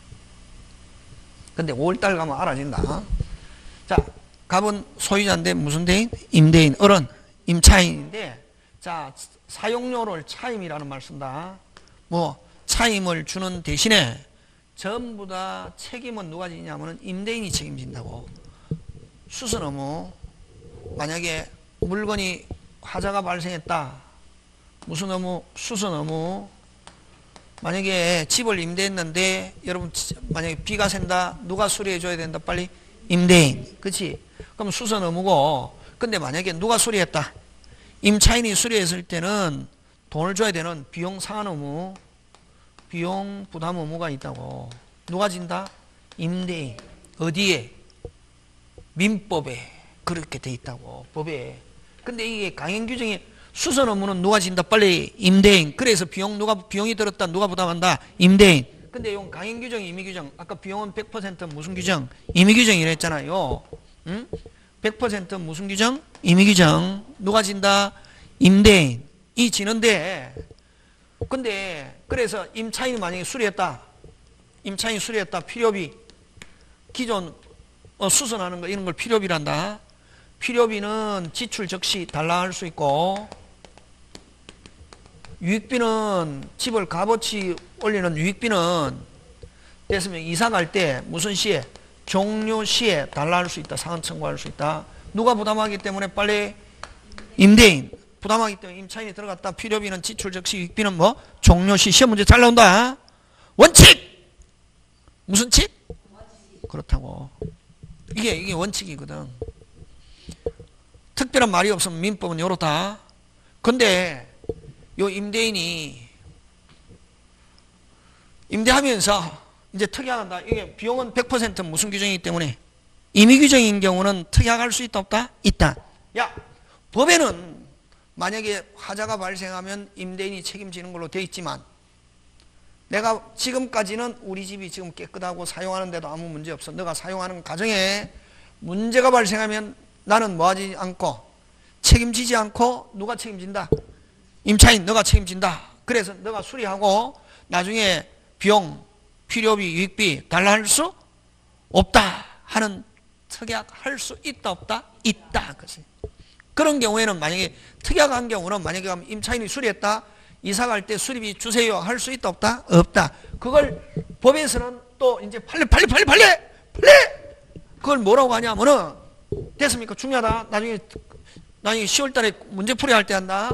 근데 오월 달 가면 알아진다. 자, 갑은 소유자인데 무슨 대인? 임대인, 어른, 임차인인데 자, 사용료를 차임이라는 말 쓴다. 뭐 차임을 주는 대신에 전부 다 책임은 누가 지냐면은 임대인이 책임진다고. 수선 의무. 만약에 물건이 화자가 발생했다. 무슨 의무? 수선 의무. 만약에 집을 임대했는데 여러분 만약에 비가 샌다. 누가 수리해 줘야 된다. 빨리 임대인. 그치? 그럼 수선 의무고. 근데 만약에 누가 수리했다. 임차인이 수리했을 때는 돈을 줘야 되는 비용 상환 의무, 비용 부담 의무가 있다고. 누가 진다? 임대인. 어디에? 민법에 그렇게 돼 있다고. 법에. 근데 이게 강행 규정이 수선 의무는 누가 진다? 빨리 임대인. 그래서 비용 누가 비용이 들었다. 누가 부담한다? 임대인. 근데 이 강행 규정, 임의 규정. 아까 비용은 백 퍼센트 무슨 규정? 임의 규정이라 했잖아요. 응? 백 퍼센트 무슨 규정? 임의 규정. 누가 진다? 임대인이 지는데 근데 그래서 임차인이 만약에 수리했다. 임차인이 수리했다. 필요비. 기존 어, 수선하는 거 이런 걸 필요비란다. 필요비는 지출 적시 달라 할 수 있고 유익비는 집을 값어치 올리는 유익비는 됐으면 이사 갈 때 무슨 시에? 종료 시에 달라할 수 있다. 상환 청구할 수 있다. 누가 부담하기 때문에 빨리? 임대인. 부담하기 때문에 임차인이 들어갔다. 필요비는 지출 즉시 유익비는 뭐? 종료 시. 시험 문제 잘 나온다. 원칙! 무슨 칙? 그렇다고. 이게 이게 원칙이거든. 특별한 말이 없으면 민법은 요렇다. 근데 요 임대인이 임대하면서 이제 특약한다. 이게 비용은 백 퍼센트 무슨 규정이기 때문에 임의 규정인 경우는 특약할 수 있다 없다? 있다. 야, 법에는 만약에 화자가 발생하면 임대인이 책임지는 걸로 되어 있지만 내가 지금까지는 우리 집이 지금 깨끗하고 사용하는데도 아무 문제 없어. 너가 사용하는 가정에 문제가 발생하면 나는 뭐하지 않고 책임지지 않고 누가 책임진다? 임차인 너가 책임진다. 그래서 너가 수리하고 나중에 비용, 필요비, 유익비 달라 할 수 없다 하는 특약할 수 있다 없다? 있다. 그치? 그런 경우에는 만약에 특약한 경우는 만약에 임차인이 수리했다. 이사 갈 때 수리비 주세요 할 수 있다 없다? 없다. 그걸 법에서는 또 이제 빨리 빨리 빨리 빨리 빨리 그걸 뭐라고 하냐면은 됐습니까? 중요하다. 나중에 나중에 시월 달에 문제풀이 할 때 한다.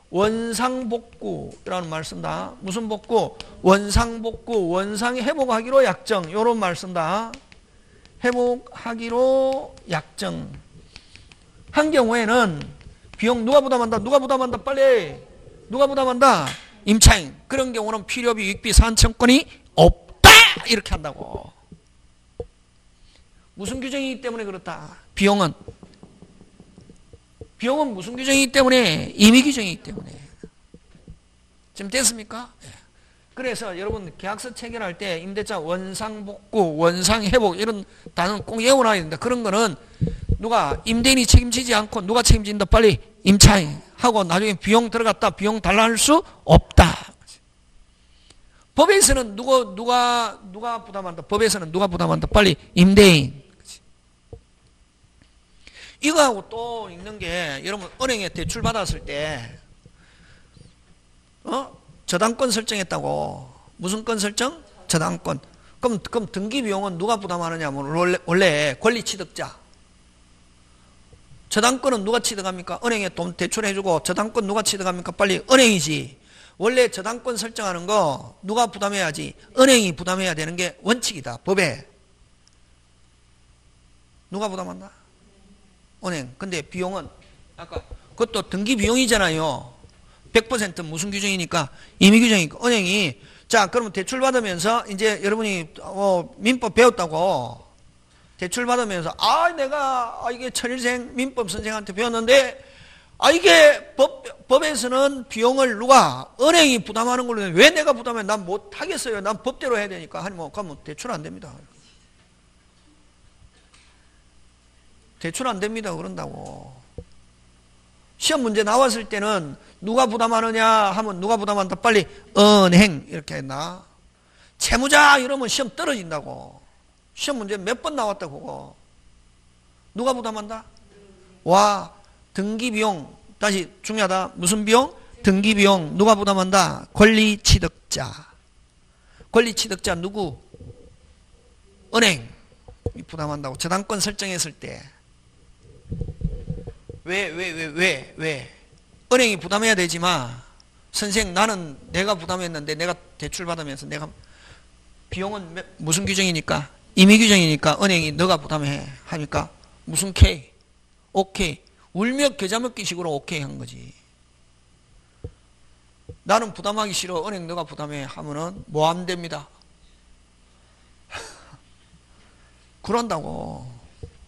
원상복구라는 말 쓴다. 무슨 복구? 원상복구, 원상 회복하기로 약정. 요런 말 쓴다. 회복하기로 약정. 한 경우에는 비용 누가 부담한다? 누가 부담한다? 빨리. 누가 부담한다? 임차인. 그런 경우는 필요비, 유익비, 산청권이 없다. 이렇게 한다고. 무슨 규정이기 때문에 그렇다? 비용은 비용은 무슨 규정이기 때문에? 임의 규정이기 때문에. 지금 됐습니까? 그래서 여러분 계약서 체결할 때 임대차 원상복구, 원상회복 이런 단어는 꼭 외워놔야 된다. 그런 거는 누가 임대인이 책임지지 않고 누가 책임진다? 빨리 임차인 하고 나중에 비용 들어갔다. 비용 달라 할 수 없다. 법에서는 누가 누가 누가 부담한다? 법에서는 누가 부담한다? 빨리 임대인. 이거하고 또 있는 게 여러분 은행에 대출 받았을 때 어? 저당권 설정했다고. 무슨 권 설정? 저당권. 그럼 그럼 등기 비용은 누가 부담하느냐면 원래, 원래 권리 취득자. 저당권은 누가 취득합니까? 은행에 돈 대출해주고 저당권 누가 취득합니까? 빨리 은행이지. 원래 저당권 설정하는 거 누가 부담해야지? 은행이 부담해야 되는 게 원칙이다. 법에. 누가 부담한다? 은행. 근데 비용은 아까 그것도 등기 비용이잖아요. 백 퍼센트 무슨 규정이니까? 임의 규정이니까. 은행이 자 그러면 대출 받으면서 이제 여러분이 어, 민법 배웠다고 대출 받으면서 아 내가 아, 이게 천일생 민법 선생한테 배웠는데 아 이게 법, 법에서는 비용을 누가 은행이 부담하는 걸로 왜 내가 부담해? 난 못하겠어요. 난 법대로 해야 되니까. 아니 뭐 그러면 대출 안 됩니다. 대출 안 됩니다. 그런다고. 시험 문제 나왔을 때는 누가 부담하느냐 하면 누가 부담한다? 빨리 은행 이렇게 했나? 채무자 이러면 시험 떨어진다고. 시험 문제 몇 번 나왔다 그거. 누가 부담한다? 와 등기비용 다시 중요하다. 무슨 비용? 등기비용 누가 부담한다? 권리취득자. 권리취득자 누구? 은행이 부담한다고. 저당권 설정했을 때 왜, 왜, 왜, 왜, 왜? 은행이 부담해야 되지만, 선생, 나는 내가 부담했는데, 내가 대출 받으면서 내가, 비용은 무슨 규정이니까? 임의 규정이니까, 은행이 너가 부담해. 하니까, 무슨 K? 오케이. 울며 겨자 먹기 식으로 오케이 한 거지. 나는 부담하기 싫어. 은행 너가 부담해. 하면은, 뭐 안 됩니다. 그런다고.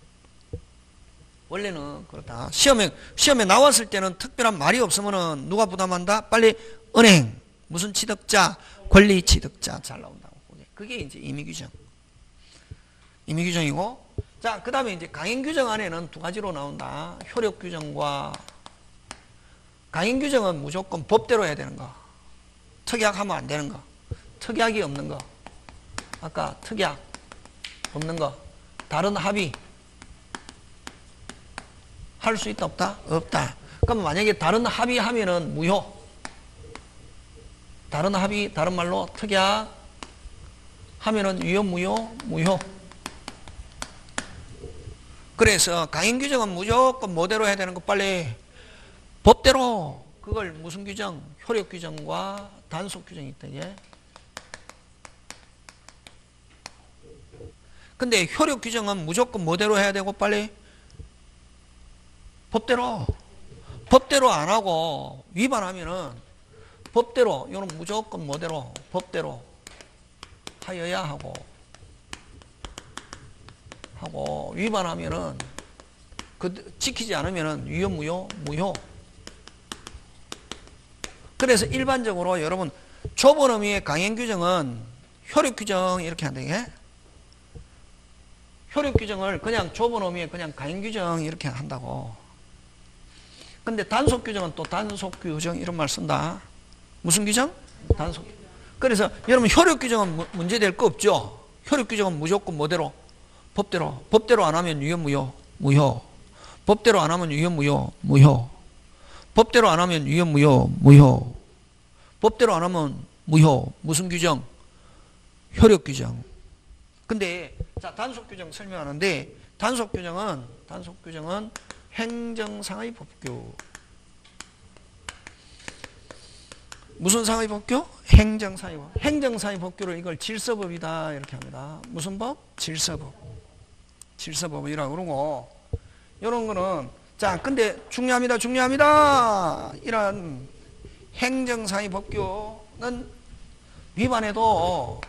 원래는 그렇다. 시험에, 시험에 나왔을 때는 특별한 말이 없으면은 누가 부담한다? 빨리 은행. 무슨 취득자? 권리 취득자. 잘 나온다고. 그게 이제 임의 규정. 임의 규정이고. 자, 그 다음에 이제 강행 규정 안에는 두 가지로 나온다. 효력 규정과 강행 규정은 무조건 법대로 해야 되는 거. 특약하면 안 되는 거. 특약이 없는 거. 아까 특약 없는 거. 다른 합의. 할 수 있다 없다? 없다. 그럼 만약에 다른 합의하면은 무효. 다른 합의, 다른 말로 특약 하면은 유효, 무효, 무효. 그래서 강행 규정은 무조건 뭐대로 해야 되는 거 빨리 법대로. 그걸 무슨 규정? 효력 규정과 단속 규정이 있다. 예. 근데 효력 규정은 무조건 뭐대로 해야 되고 빨리 법대로. 법대로 안 하고 위반하면은 법대로, 이거는 무조건 뭐대로 법대로 하여야 하고, 하고 위반하면은 그 지키지 않으면은 유효, 무효, 무효. 그래서 일반적으로 여러분 좁은 의미의 강행 규정은 효력 규정 이렇게 한다. 예? 효력 규정을 그냥 좁은 의미의 그냥 강행 규정 이렇게 한다고. 근데 단속 규정은 또 단속 규정 이런 말 쓴다. 무슨 규정? 단속. 그래서 여러분 효력 규정은 문제될 거 없죠. 효력 규정은 무조건 뭐대로? 법대로. 법대로 안 하면 유효, 무효, 무효. 법대로 안 하면 유효, 무효, 무효. 법대로 안 하면 유효, 무효, 무효. 법대로 안 하면 무효. 무슨 규정? 효력 규정. 근데 자 단속 규정 설명하는데, 단속 규정은 단속 규정은 행정상의 법규. 무슨 상의 법규? 행정상의 법. 행정상의 법규를 이걸 질서법이다 이렇게 합니다. 무슨 법? 질서법. 질서법이라고 그러고, 이런 거는 자 근데 중요합니다. 중요합니다. 이런 행정상의 법규는 위반해도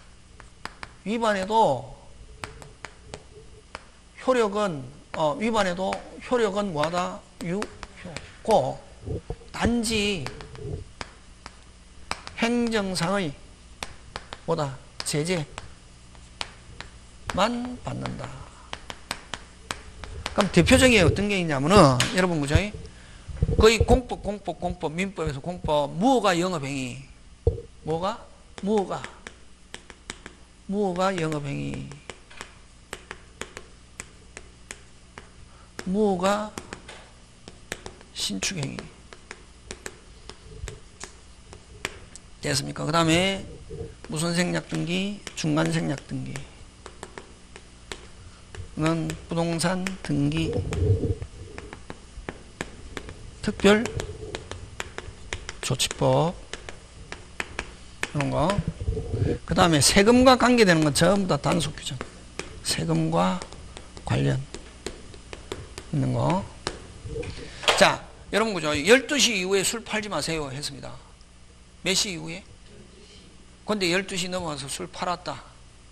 위반해도 효력은 어, 위반해도 효력은 뭐하다? 유효고, 단지 행정상의 뭐다? 제재만 받는다. 그럼 대표적인 어떤 게 있냐면은 여러분 그죠? 거의 공법, 공법, 공법, 민법에서 공법, 무효가 영업행위. 뭐가? 무효가. 무효가 영업행위. 무효가 신축행위. 됐습니까? 그 다음에 무슨 생략 등기? 중간 생략 등기. 는 부동산 등기 특별 조치법 이런 거. 그 다음에 세금과 관계되는 건 전부 다 단속 규정. 세금과 관련 있는 거. 자, 여러분 그죠? 열두 시 이후에 술 팔지 마세요 했습니다. 몇 시 이후에? 근데 열두 시 넘어서 술 팔았다.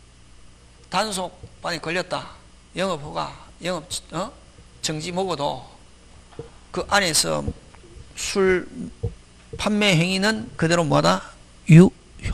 단속반에 걸렸다. 영업허가, 영업 어? 정지 먹어도 그 안에서 술 판매 행위는 그대로 뭐다? 유효.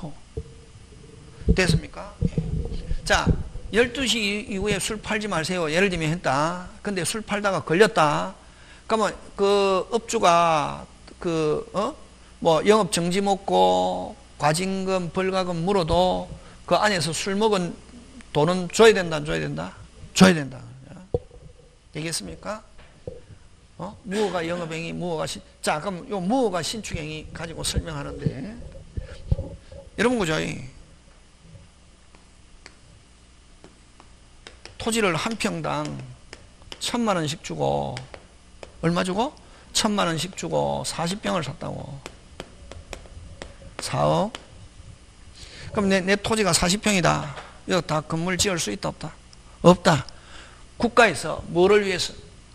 됐습니까? 자, 열두 시 이후에 술 팔지 마세요. 예를 들면 했다. 근데 술 팔다가 걸렸다. 그러면 그 업주가 그, 어? 뭐 영업 정지 먹고 과징금, 벌가금 물어도 그 안에서 술 먹은 돈은 줘야 된다, 안 줘야 된다? 줘야 된다. 되겠습니까? 어? 무효가 영업행위, 무효가 신, 자, 그럼 요 무효가 신축행위 가지고 설명하는데, 여러분, 그죠? 토지를 한 평당 천만 원씩 주고, 얼마 주고? 천만 원씩 주고 사십 평을 샀다고. 사억. 그럼 내, 내 토지가 사십 평이다. 이거 다 건물 지을 수 있다, 없다? 없다. 국가에서 뭐를 위해서?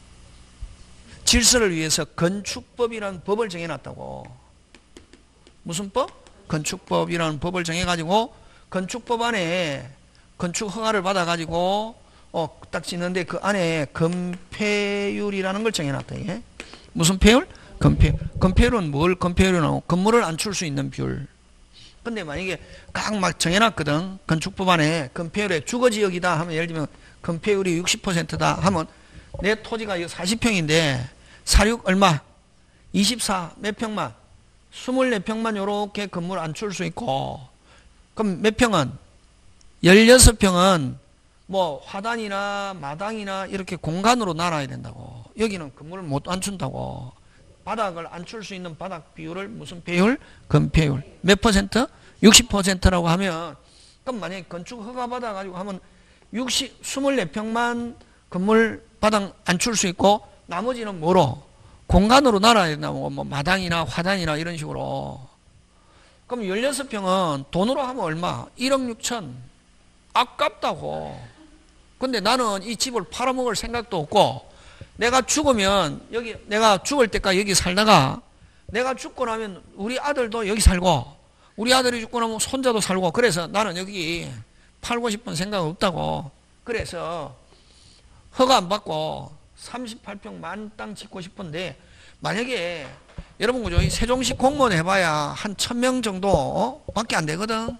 질서를 위해서 건축법이라는 법을 정해놨다고. 무슨 법? 건축법이라는 법을 정해가지고 건축법 안에 건축 허가를 받아가지고 어, 딱 짓는데 그 안에 건폐율이라는 걸 정해놨다. 이게. 무슨 폐율? 건폐율. 건폐율은 뭘 건폐율이라고? 건물을 안출 수 있는 비율. 근데 만약에 각 막 정해놨거든. 건축법 안에 건폐율의 주거지역이다 하면 예를 들면 건폐율이 육십 퍼센트다 하면 내 토지가 사십 평인데 사육 얼마? 이십사 몇 평만? 이십사 평만 요렇게 건물 안출 수 있고, 그럼 몇 평은? 십육 평은 뭐 화단이나 마당이나 이렇게 공간으로 날아야 된다고. 여기는 건물을 못 안춘다고. 바닥을 안출 수 있는 바닥 비율을 무슨 배율? 건폐율. 몇 퍼센트? 육십 퍼센트라고 하면, 그럼 만약에 건축 허가 받아가지고 하면 육십, 이십사 평만 건물 바닥 안출 수 있고, 나머지는 뭐로? 공간으로 날아야 된다. 뭐 마당이나 화단이나 이런 식으로. 그럼 십육 평은 돈으로 하면 얼마? 일억 육천. 아깝다고. 근데 나는 이 집을 팔아먹을 생각도 없고, 내가 죽으면 여기, 내가 죽을 때까지 여기 살다가, 내가 죽고 나면 우리 아들도 여기 살고, 우리 아들이 죽고 나면 손자도 살고, 그래서 나는 여기 팔고 싶은 생각 없다고. 그래서 허가 안 받고 삼십팔 평 만땅 짓고 싶은데, 만약에 여러분 그죠? 세종시 공무원 해봐야 한 천 명 정도 어? 밖에 안 되거든.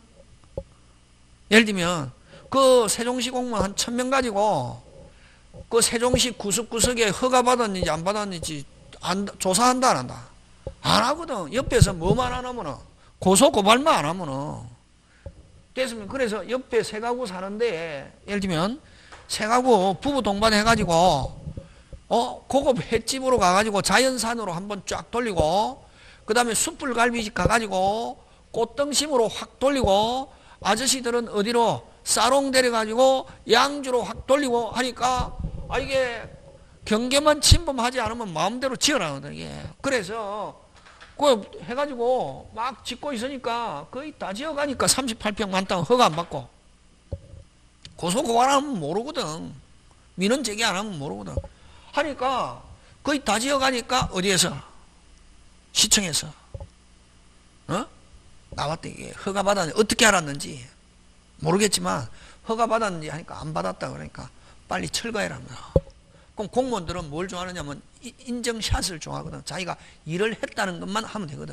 예를 들면 그 세종시 공무원 한 천 명 가지고 그 세종시 구석구석에 허가 받았는지 안 받았는지 안, 조사한다 안 한다? 안 하거든. 옆에서 뭐만 안 하면은 고소 고발만 안 하면은 됐으면. 그래서 옆에 세 가구 사는데 예를 들면 세 가구 부부 동반 해가지고 어 고급 횟집으로 가가지고 자연산으로 한번 쫙 돌리고, 그 다음에 숯불갈비집 가가지고 꽃등심으로 확 돌리고, 아저씨들은 어디로 사롱 데려가지고 양주로 확 돌리고 하니까 아 이게 경계만 침범하지 않으면 마음대로 지어나거든 이게. 그래서 그 해가지고 막 짓고 있으니까 거의 다 지어가니까 삼십팔 평 만땅 허가 안 받고, 고소 고발하면 모르거든. 민원 제기 안 하면 모르거든. 하니까 거의 다 지어가니까 어디에서? 시청에서 어? 나왔대. 이게 허가 받았는지 어떻게 알았는지 모르겠지만 허가 받았는지 하니까 안 받았다. 그러니까 빨리 철거해라면서. 그럼 공무원들은 뭘 좋아하느냐면 인정샷을 좋아하거든. 자기가 일을 했다는 것만 하면 되거든.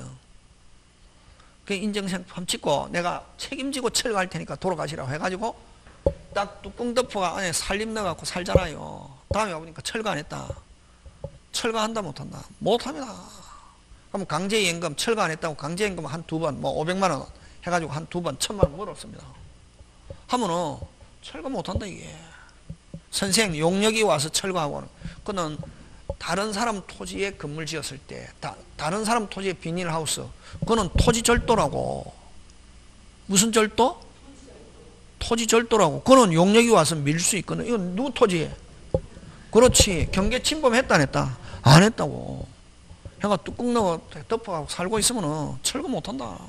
그 인정샷 찍고 내가 책임지고 철거할 테니까 돌아가시라고 해가지고 딱 뚜껑 덮어가 안에 살림 넣어갖고 살잖아요. 다음에 와보니까 철거 안 했다. 철거한다 못한다? 못합니다. 그럼 강제연금 철거 안 했다고 강제연금 한 두 번, 뭐 오백만 원 해가지고 한 두 번, 천만 원 물었습니다. 하면은 철거 못한다 이게. 선생 용역이 와서 철거하고는, 그는 다른 사람 토지에 건물 지었을 때, 다, 다른 사람 토지에 비닐하우스, 그거는 토지 절도라고. 무슨 절도? 토지 절도라고. 그거는 용역이 와서 밀 수 있거든. 이건 누구 토지에? 그렇지. 경계 침범했다 안 했다? 안 했다고. 해가 뚜껑 넣어 덮어가고 살고 있으면 철거 못한다.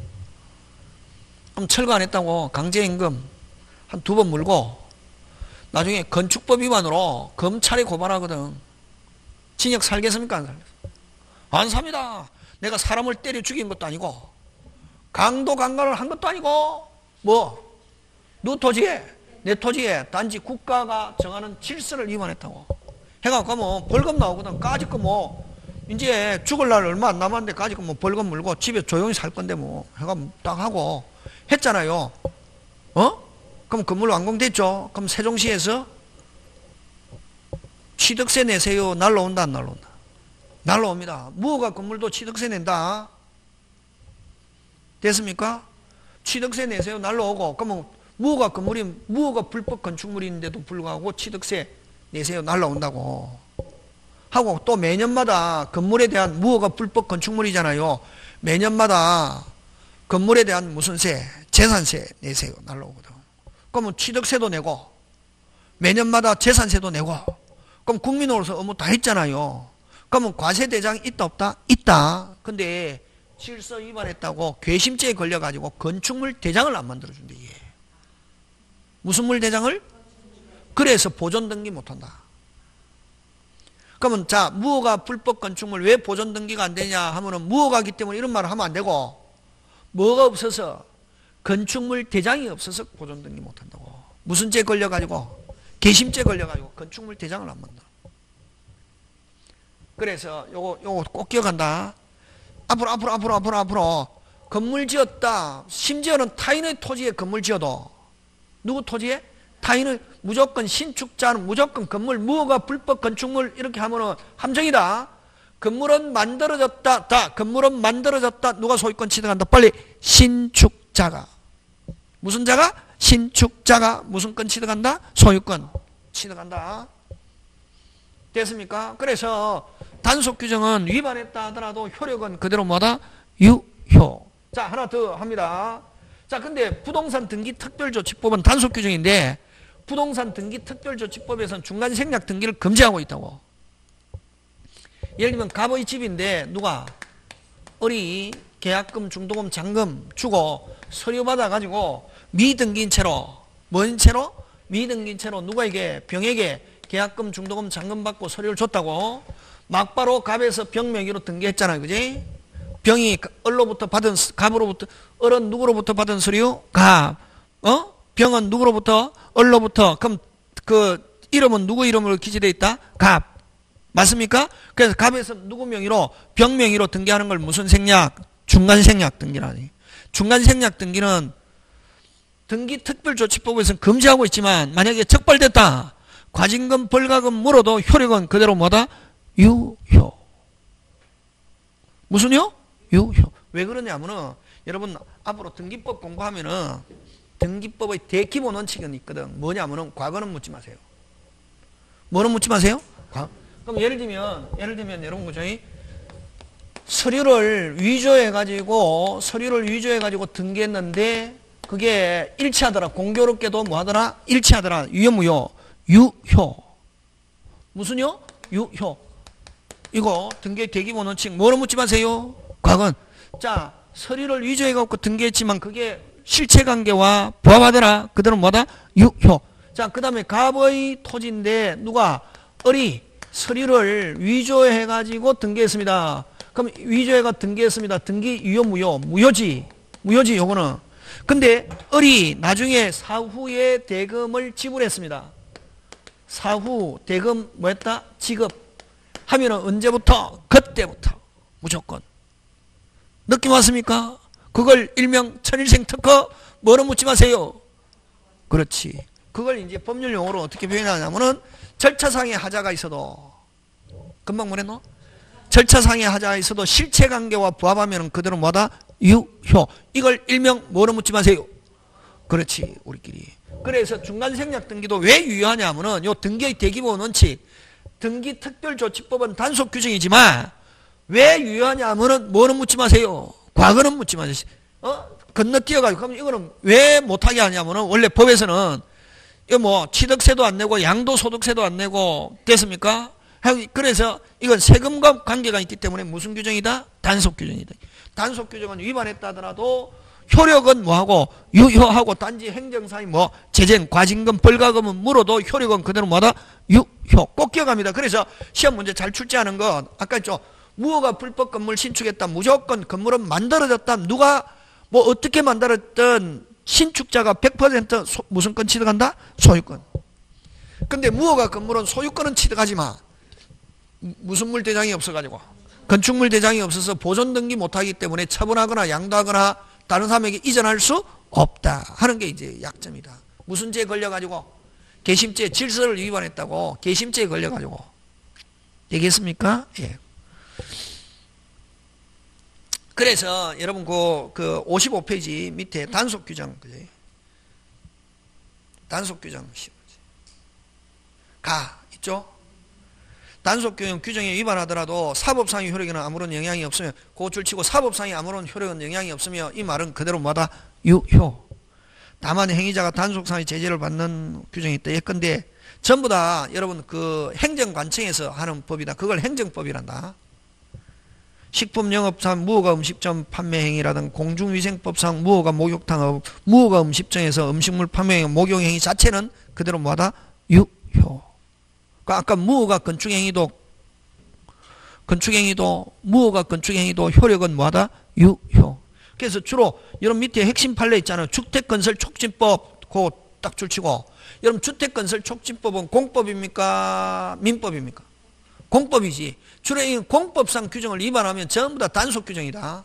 그럼 철거 안 했다고 강제임금 한 두 번 물고 나중에 건축법 위반으로 검찰에 고발하거든. 징역 살겠습니까? 안 살겠습니까? 안 삽니다. 내가 사람을 때려 죽인 것도 아니고 강도 강간을 한 것도 아니고 뭐 누 토지에? 내 토지에 단지 국가가 정하는 질서를 위반했다고 해갖고 뭐 벌금 나오거든. 까짓 거 뭐 이제 죽을 날 얼마 안 남았는데 까짓 거 뭐 벌금 물고 집에 조용히 살 건데 뭐 해가 딱 하고 했잖아요. 어? 그럼 건물 완공됐죠. 그럼 세종시에서 취득세 내세요. 날라온다 안 날라온다? 날라옵니다. 무허가 건물도 취득세 낸다. 됐습니까? 취득세 내세요. 날라오고. 그러면 무허가 건물이 무허가 불법 건축물인데도 불구하고 취득세 내세요. 날라온다고 하고, 또 매년마다 건물에 대한 무허가 불법 건축물이잖아요. 매년마다 건물에 대한 무슨 세? 재산세 내세요. 날라오거든. 그러면 취득세도 내고 매년마다 재산세도 내고, 그럼 국민으로서 업무 다 했잖아요. 그러면 과세대장이 있다 없다? 있다. 근데 질서 위반했다고 괘씸죄에 걸려가지고 건축물 대장을 안 만들어준대. 이게 무슨 물 대장을? 그래서 보존등기 못한다. 그러면 자, 무허가 불법 건축물 왜 보존등기가 안 되냐 하면은 무허가기 때문에 이런 말을 하면 안 되고, 뭐가 없어서? 건축물 대장이 없어서 보존등기 못한다고. 무슨 죄 걸려가지고? 괘씸죄 걸려가지고 건축물 대장을 안 만들어. 그래서 요거 요거 꼭 기억한다. 앞으로 앞으로 앞으로 앞으로 앞으로 건물 지었다. 심지어는 타인의 토지에 건물 지어도, 누구 토지에? 타인의, 무조건 신축자는 무조건 건물, 무허가 불법 건축물 이렇게 하면은 함정이다. 건물은 만들어졌다. 다 건물은 만들어졌다. 누가 소유권 취득한다? 빨리 신축자가. 무슨 자가? 신축자가 무슨 권 취득한다? 소유권 취득한다. 됐습니까? 그래서 단속 규정은 위반했다 하더라도 효력은 그대로 뭐다? 유효. 자, 하나 더 합니다. 자, 근데 부동산 등기 특별조치법은 단속 규정인데 부동산 등기 특별조치법에서는 중간 생략 등기를 금지하고 있다고. 예를 들면 갑의 집인데 누가 을이 계약금, 중도금, 잔금 주고 서류 받아가지고 미등기인 채로 뭔 채로? 미등기인 채로 누가에게 병에게 계약금, 중도금, 잔금 받고 서류를 줬다고. 막바로 갑에서 병 명의로 등기했잖아요, 그지? 병이 을로부터 받은 갑으로부터 을은 누구로부터 받은 서류? 갑. 어? 병은 누구로부터? 을로부터. 그럼 그 이름은 누구 이름으로 기재되어 있다? 갑. 맞습니까? 그래서 갑에서 누구 명의로? 병 명의로 등기하는 걸 무슨 생략? 중간 생략 등기라니. 중간 생략 등기는 등기특별조치법에서는 금지하고 있지만 만약에 적발됐다. 과징금, 벌가금 물어도 효력은 그대로 뭐다? 유효. 무슨요? 유효. 왜 그러냐면은 여러분 앞으로 등기법 공부하면은 등기법의 대기본 원칙은 있거든. 뭐냐면은 과거는 묻지 마세요. 뭐는 묻지 마세요? 과. 그럼 예를 들면 예를 들면 여러분 그죠? 서류를 위조해 가지고 서류를 위조해 가지고 등기했는데 그게 일치하더라. 공교롭게도 뭐하더라? 일치하더라. 유효무효. 유효. 무슨요? 유효. 이거 등기 대기본 원칙 뭐로 묻지 마세요? 과거는. 자, 서류를 위조해 갖고 등기했지만 그게 실체관계와 부합하더라. 그대로 뭐다? 유효. 자, 그 다음에 갑의 토지인데 누가 을이 서류를 위조해 가지고 등기했습니다. 그럼 위조해가 등기했습니다. 등기 유효 무효? 무효지. 무효지 요거는. 근데 을이 나중에 사후에 대금을 지불했습니다. 사후 대금 뭐했다? 지급 하면은 언제부터? 그때부터 무조건. 느낌 왔습니까? 그걸 일명 천일생 특허 뭐로 묻지 마세요. 그렇지. 그걸 이제 법률 용어로 어떻게 표현하냐면은 절차상의 하자가 있어도 금방 뭐랬노? 절차상의 하자가 있어도 실체관계와 부합하면 그대로 뭐다? 유효. 이걸 일명 뭐로 묻지 마세요. 그렇지. 우리끼리. 그래서 중간생략 등기도 왜 유효하냐면은 요 등기의 대기본 원칙 등기특별조치법은 단속 규정이지만 왜 유효하냐면은 뭐는 묻지 마세요. 과거는 묻지 마세요. 어? 건너뛰어가지고 그럼 이거는 왜 못하게 하냐면은 원래 법에서는 이거 뭐 취득세도 안 내고 양도소득세도 안 내고 됐습니까? 그래서 이건 세금과 관계가 있기 때문에 무슨 규정이다? 단속 규정이다. 단속 규정은 위반했다 하더라도 효력은 뭐하고 유효하고 단지 행정상의 뭐 제재, 과징금, 벌가금은 물어도 효력은 그대로 뭐다? 유효. 꼭 기억합니다. 그래서 시험 문제 잘 출제하는 건 아까 했죠. 무허가 불법 건물 신축했다. 무조건 건물은 만들어졌다. 누가 뭐 어떻게 만들었든 신축자가 백 퍼센트 소, 무슨 건 취득한다? 소유권. 근데 무허가 건물은 소유권은 취득하지 마. 무슨 물 대장이 없어가지고 건축물 대장이 없어서 보존 등기 못하기 때문에 처분하거나 양도하거나 다른 사람에게 이전할 수 없다 하는 게 이제 약점이다. 무슨 죄에 걸려가지고 개심죄 질서를 위반했다고 개심죄에 걸려가지고 얘기했습니까? 예. 그래서 여러분 그, 그 오십오 페이지 밑에 단속 규정 그지? 단속 규정 가 있죠? 단속 규정 규정에 위반하더라도 사법상의 효력에는 아무런 영향이 없으며 고줄 치고 사법상의 아무런 효력은 영향이 없으며 이 말은 그대로 뭐다? 유효. 다만 행위자가 단속상의 제재를 받는 규정이 있다. 예컨대 전부 다 여러분 그 행정관청에서 하는 법이다. 그걸 행정법이란다. 식품영업상 무허가 음식점 판매행위라든 공중위생법상 무허가 목욕탕업 무허가 음식점에서 음식물 판매행위 목욕행위 자체는 그대로 뭐다? 유효. 아까 무허가 건축행위도 건축행위도 무허가 건축행위도 효력은 뭐하다? 유효. 그래서 주로 여러분 밑에 핵심 판례 있잖아요. 주택건설촉진법 그거 딱 줄치고 여러분 주택건설촉진법은 공법입니까? 민법입니까? 공법이지. 주로 이 공법상 규정을 위반하면 전부 다 단속 규정이다.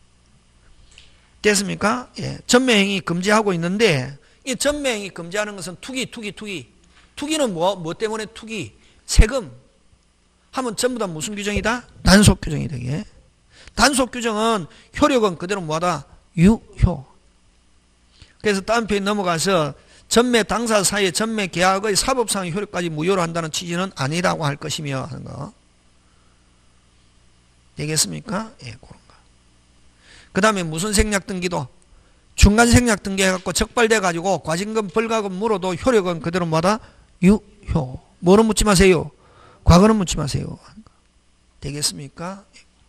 됐습니까? 예. 전매행위 금지하고 있는데 이 전매행위 금지하는 것은 투기 투기 투기 투기는 뭐, 뭐 때문에 투기? 세금 하면 전부 다 무슨 규정이다? 단속 규정이다. 이게. 단속 규정은 효력은 그대로 뭐하다? 유효. 그래서 다음 페이지 넘어가서 전매 당사 사이의 전매 계약의 사법상의 효력까지 무효로 한다는 취지는 아니라고 할 것이며 하는 거. 되겠습니까? 예, 그런 거. 그 다음에 무슨 생략 등기도 중간 생략 등기 해갖고 적발돼 가지고 과징금 벌과금 물어도 효력은 그대로 뭐다? 유효. 뭐는 묻지 마세요. 과거는 묻지 마세요. 되겠습니까?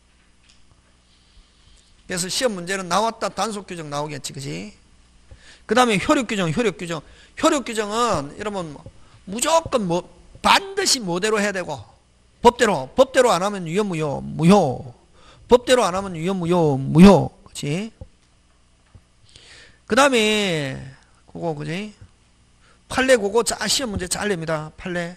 그래서 시험 문제는 나왔다 단속 규정 나오겠지, 그지? 그 다음에 효력 규정, 효력 규정. 효력 규정은 여러분 무조건 뭐 반드시 뭐대로 해야 되고 법대로, 법대로 안 하면 유효, 무효, 무효. 법대로 안 하면 유효, 무효, 무효. 그치? 그 다음에 그거, 그지? 판례 그거 자, 시험 문제 잘 냅니다. 판례.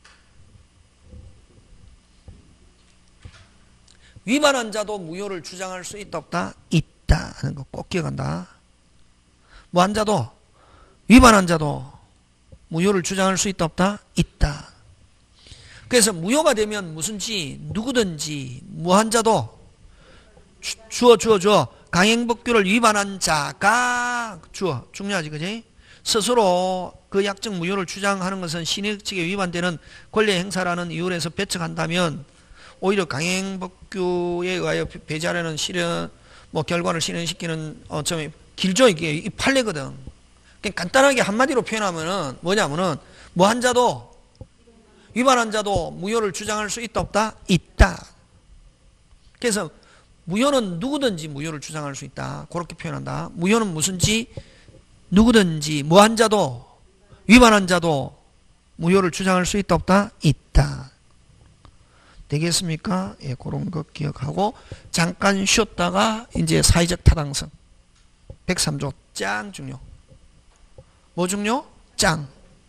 위반한 자도 무효를 주장할 수 있다 없다? 있다 하는 거 꼭 기억한다. 뭐 한 자도 위반한 자도 무효를 주장할 수 있다 없다? 있다. 그래서 무효가 되면 무슨지 누구든지 무한 자도 주, 주어 주어 주어 강행법규를 위반한 자가 주어 중요하지, 그지? 스스로 그 약정 무효를 주장하는 것은 신의 측에 위반되는 권리 행사라는 이유로 해서 배척한다면 오히려 강행법규에 의하여 배제하려는 실현, 뭐 결과를 실현시키는 어, 좀 길죠, 이게 이 판례거든. 그냥 간단하게 한마디로 표현하면은 뭐냐면은 무한 자도 위반한 자도 무효를 주장할 수 있다 없다? 있다. 그래서 무효는 누구든지 무효를 주장할 수 있다. 그렇게 표현한다. 무효는 무슨지 누구든지 무한 자도 위반한 자도 무효를 주장할 수 있다 없다? 있다. 되겠습니까? 예, 그런 거 기억하고 잠깐 쉬었다가 이제 사회적 타당성 백삼 조 짱 중요. 뭐 중요? 짱.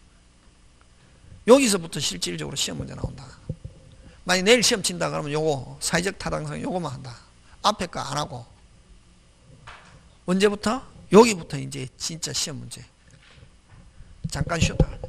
여기서부터 실질적으로 시험 문제 나온다. 만약 내일 시험 친다 그러면 요거 사회적 타당성 요거만 한다. 앞에 거 안 하고. 언제부터? 여기부터 이제 진짜 시험 문제. 잠깐 쉬었다.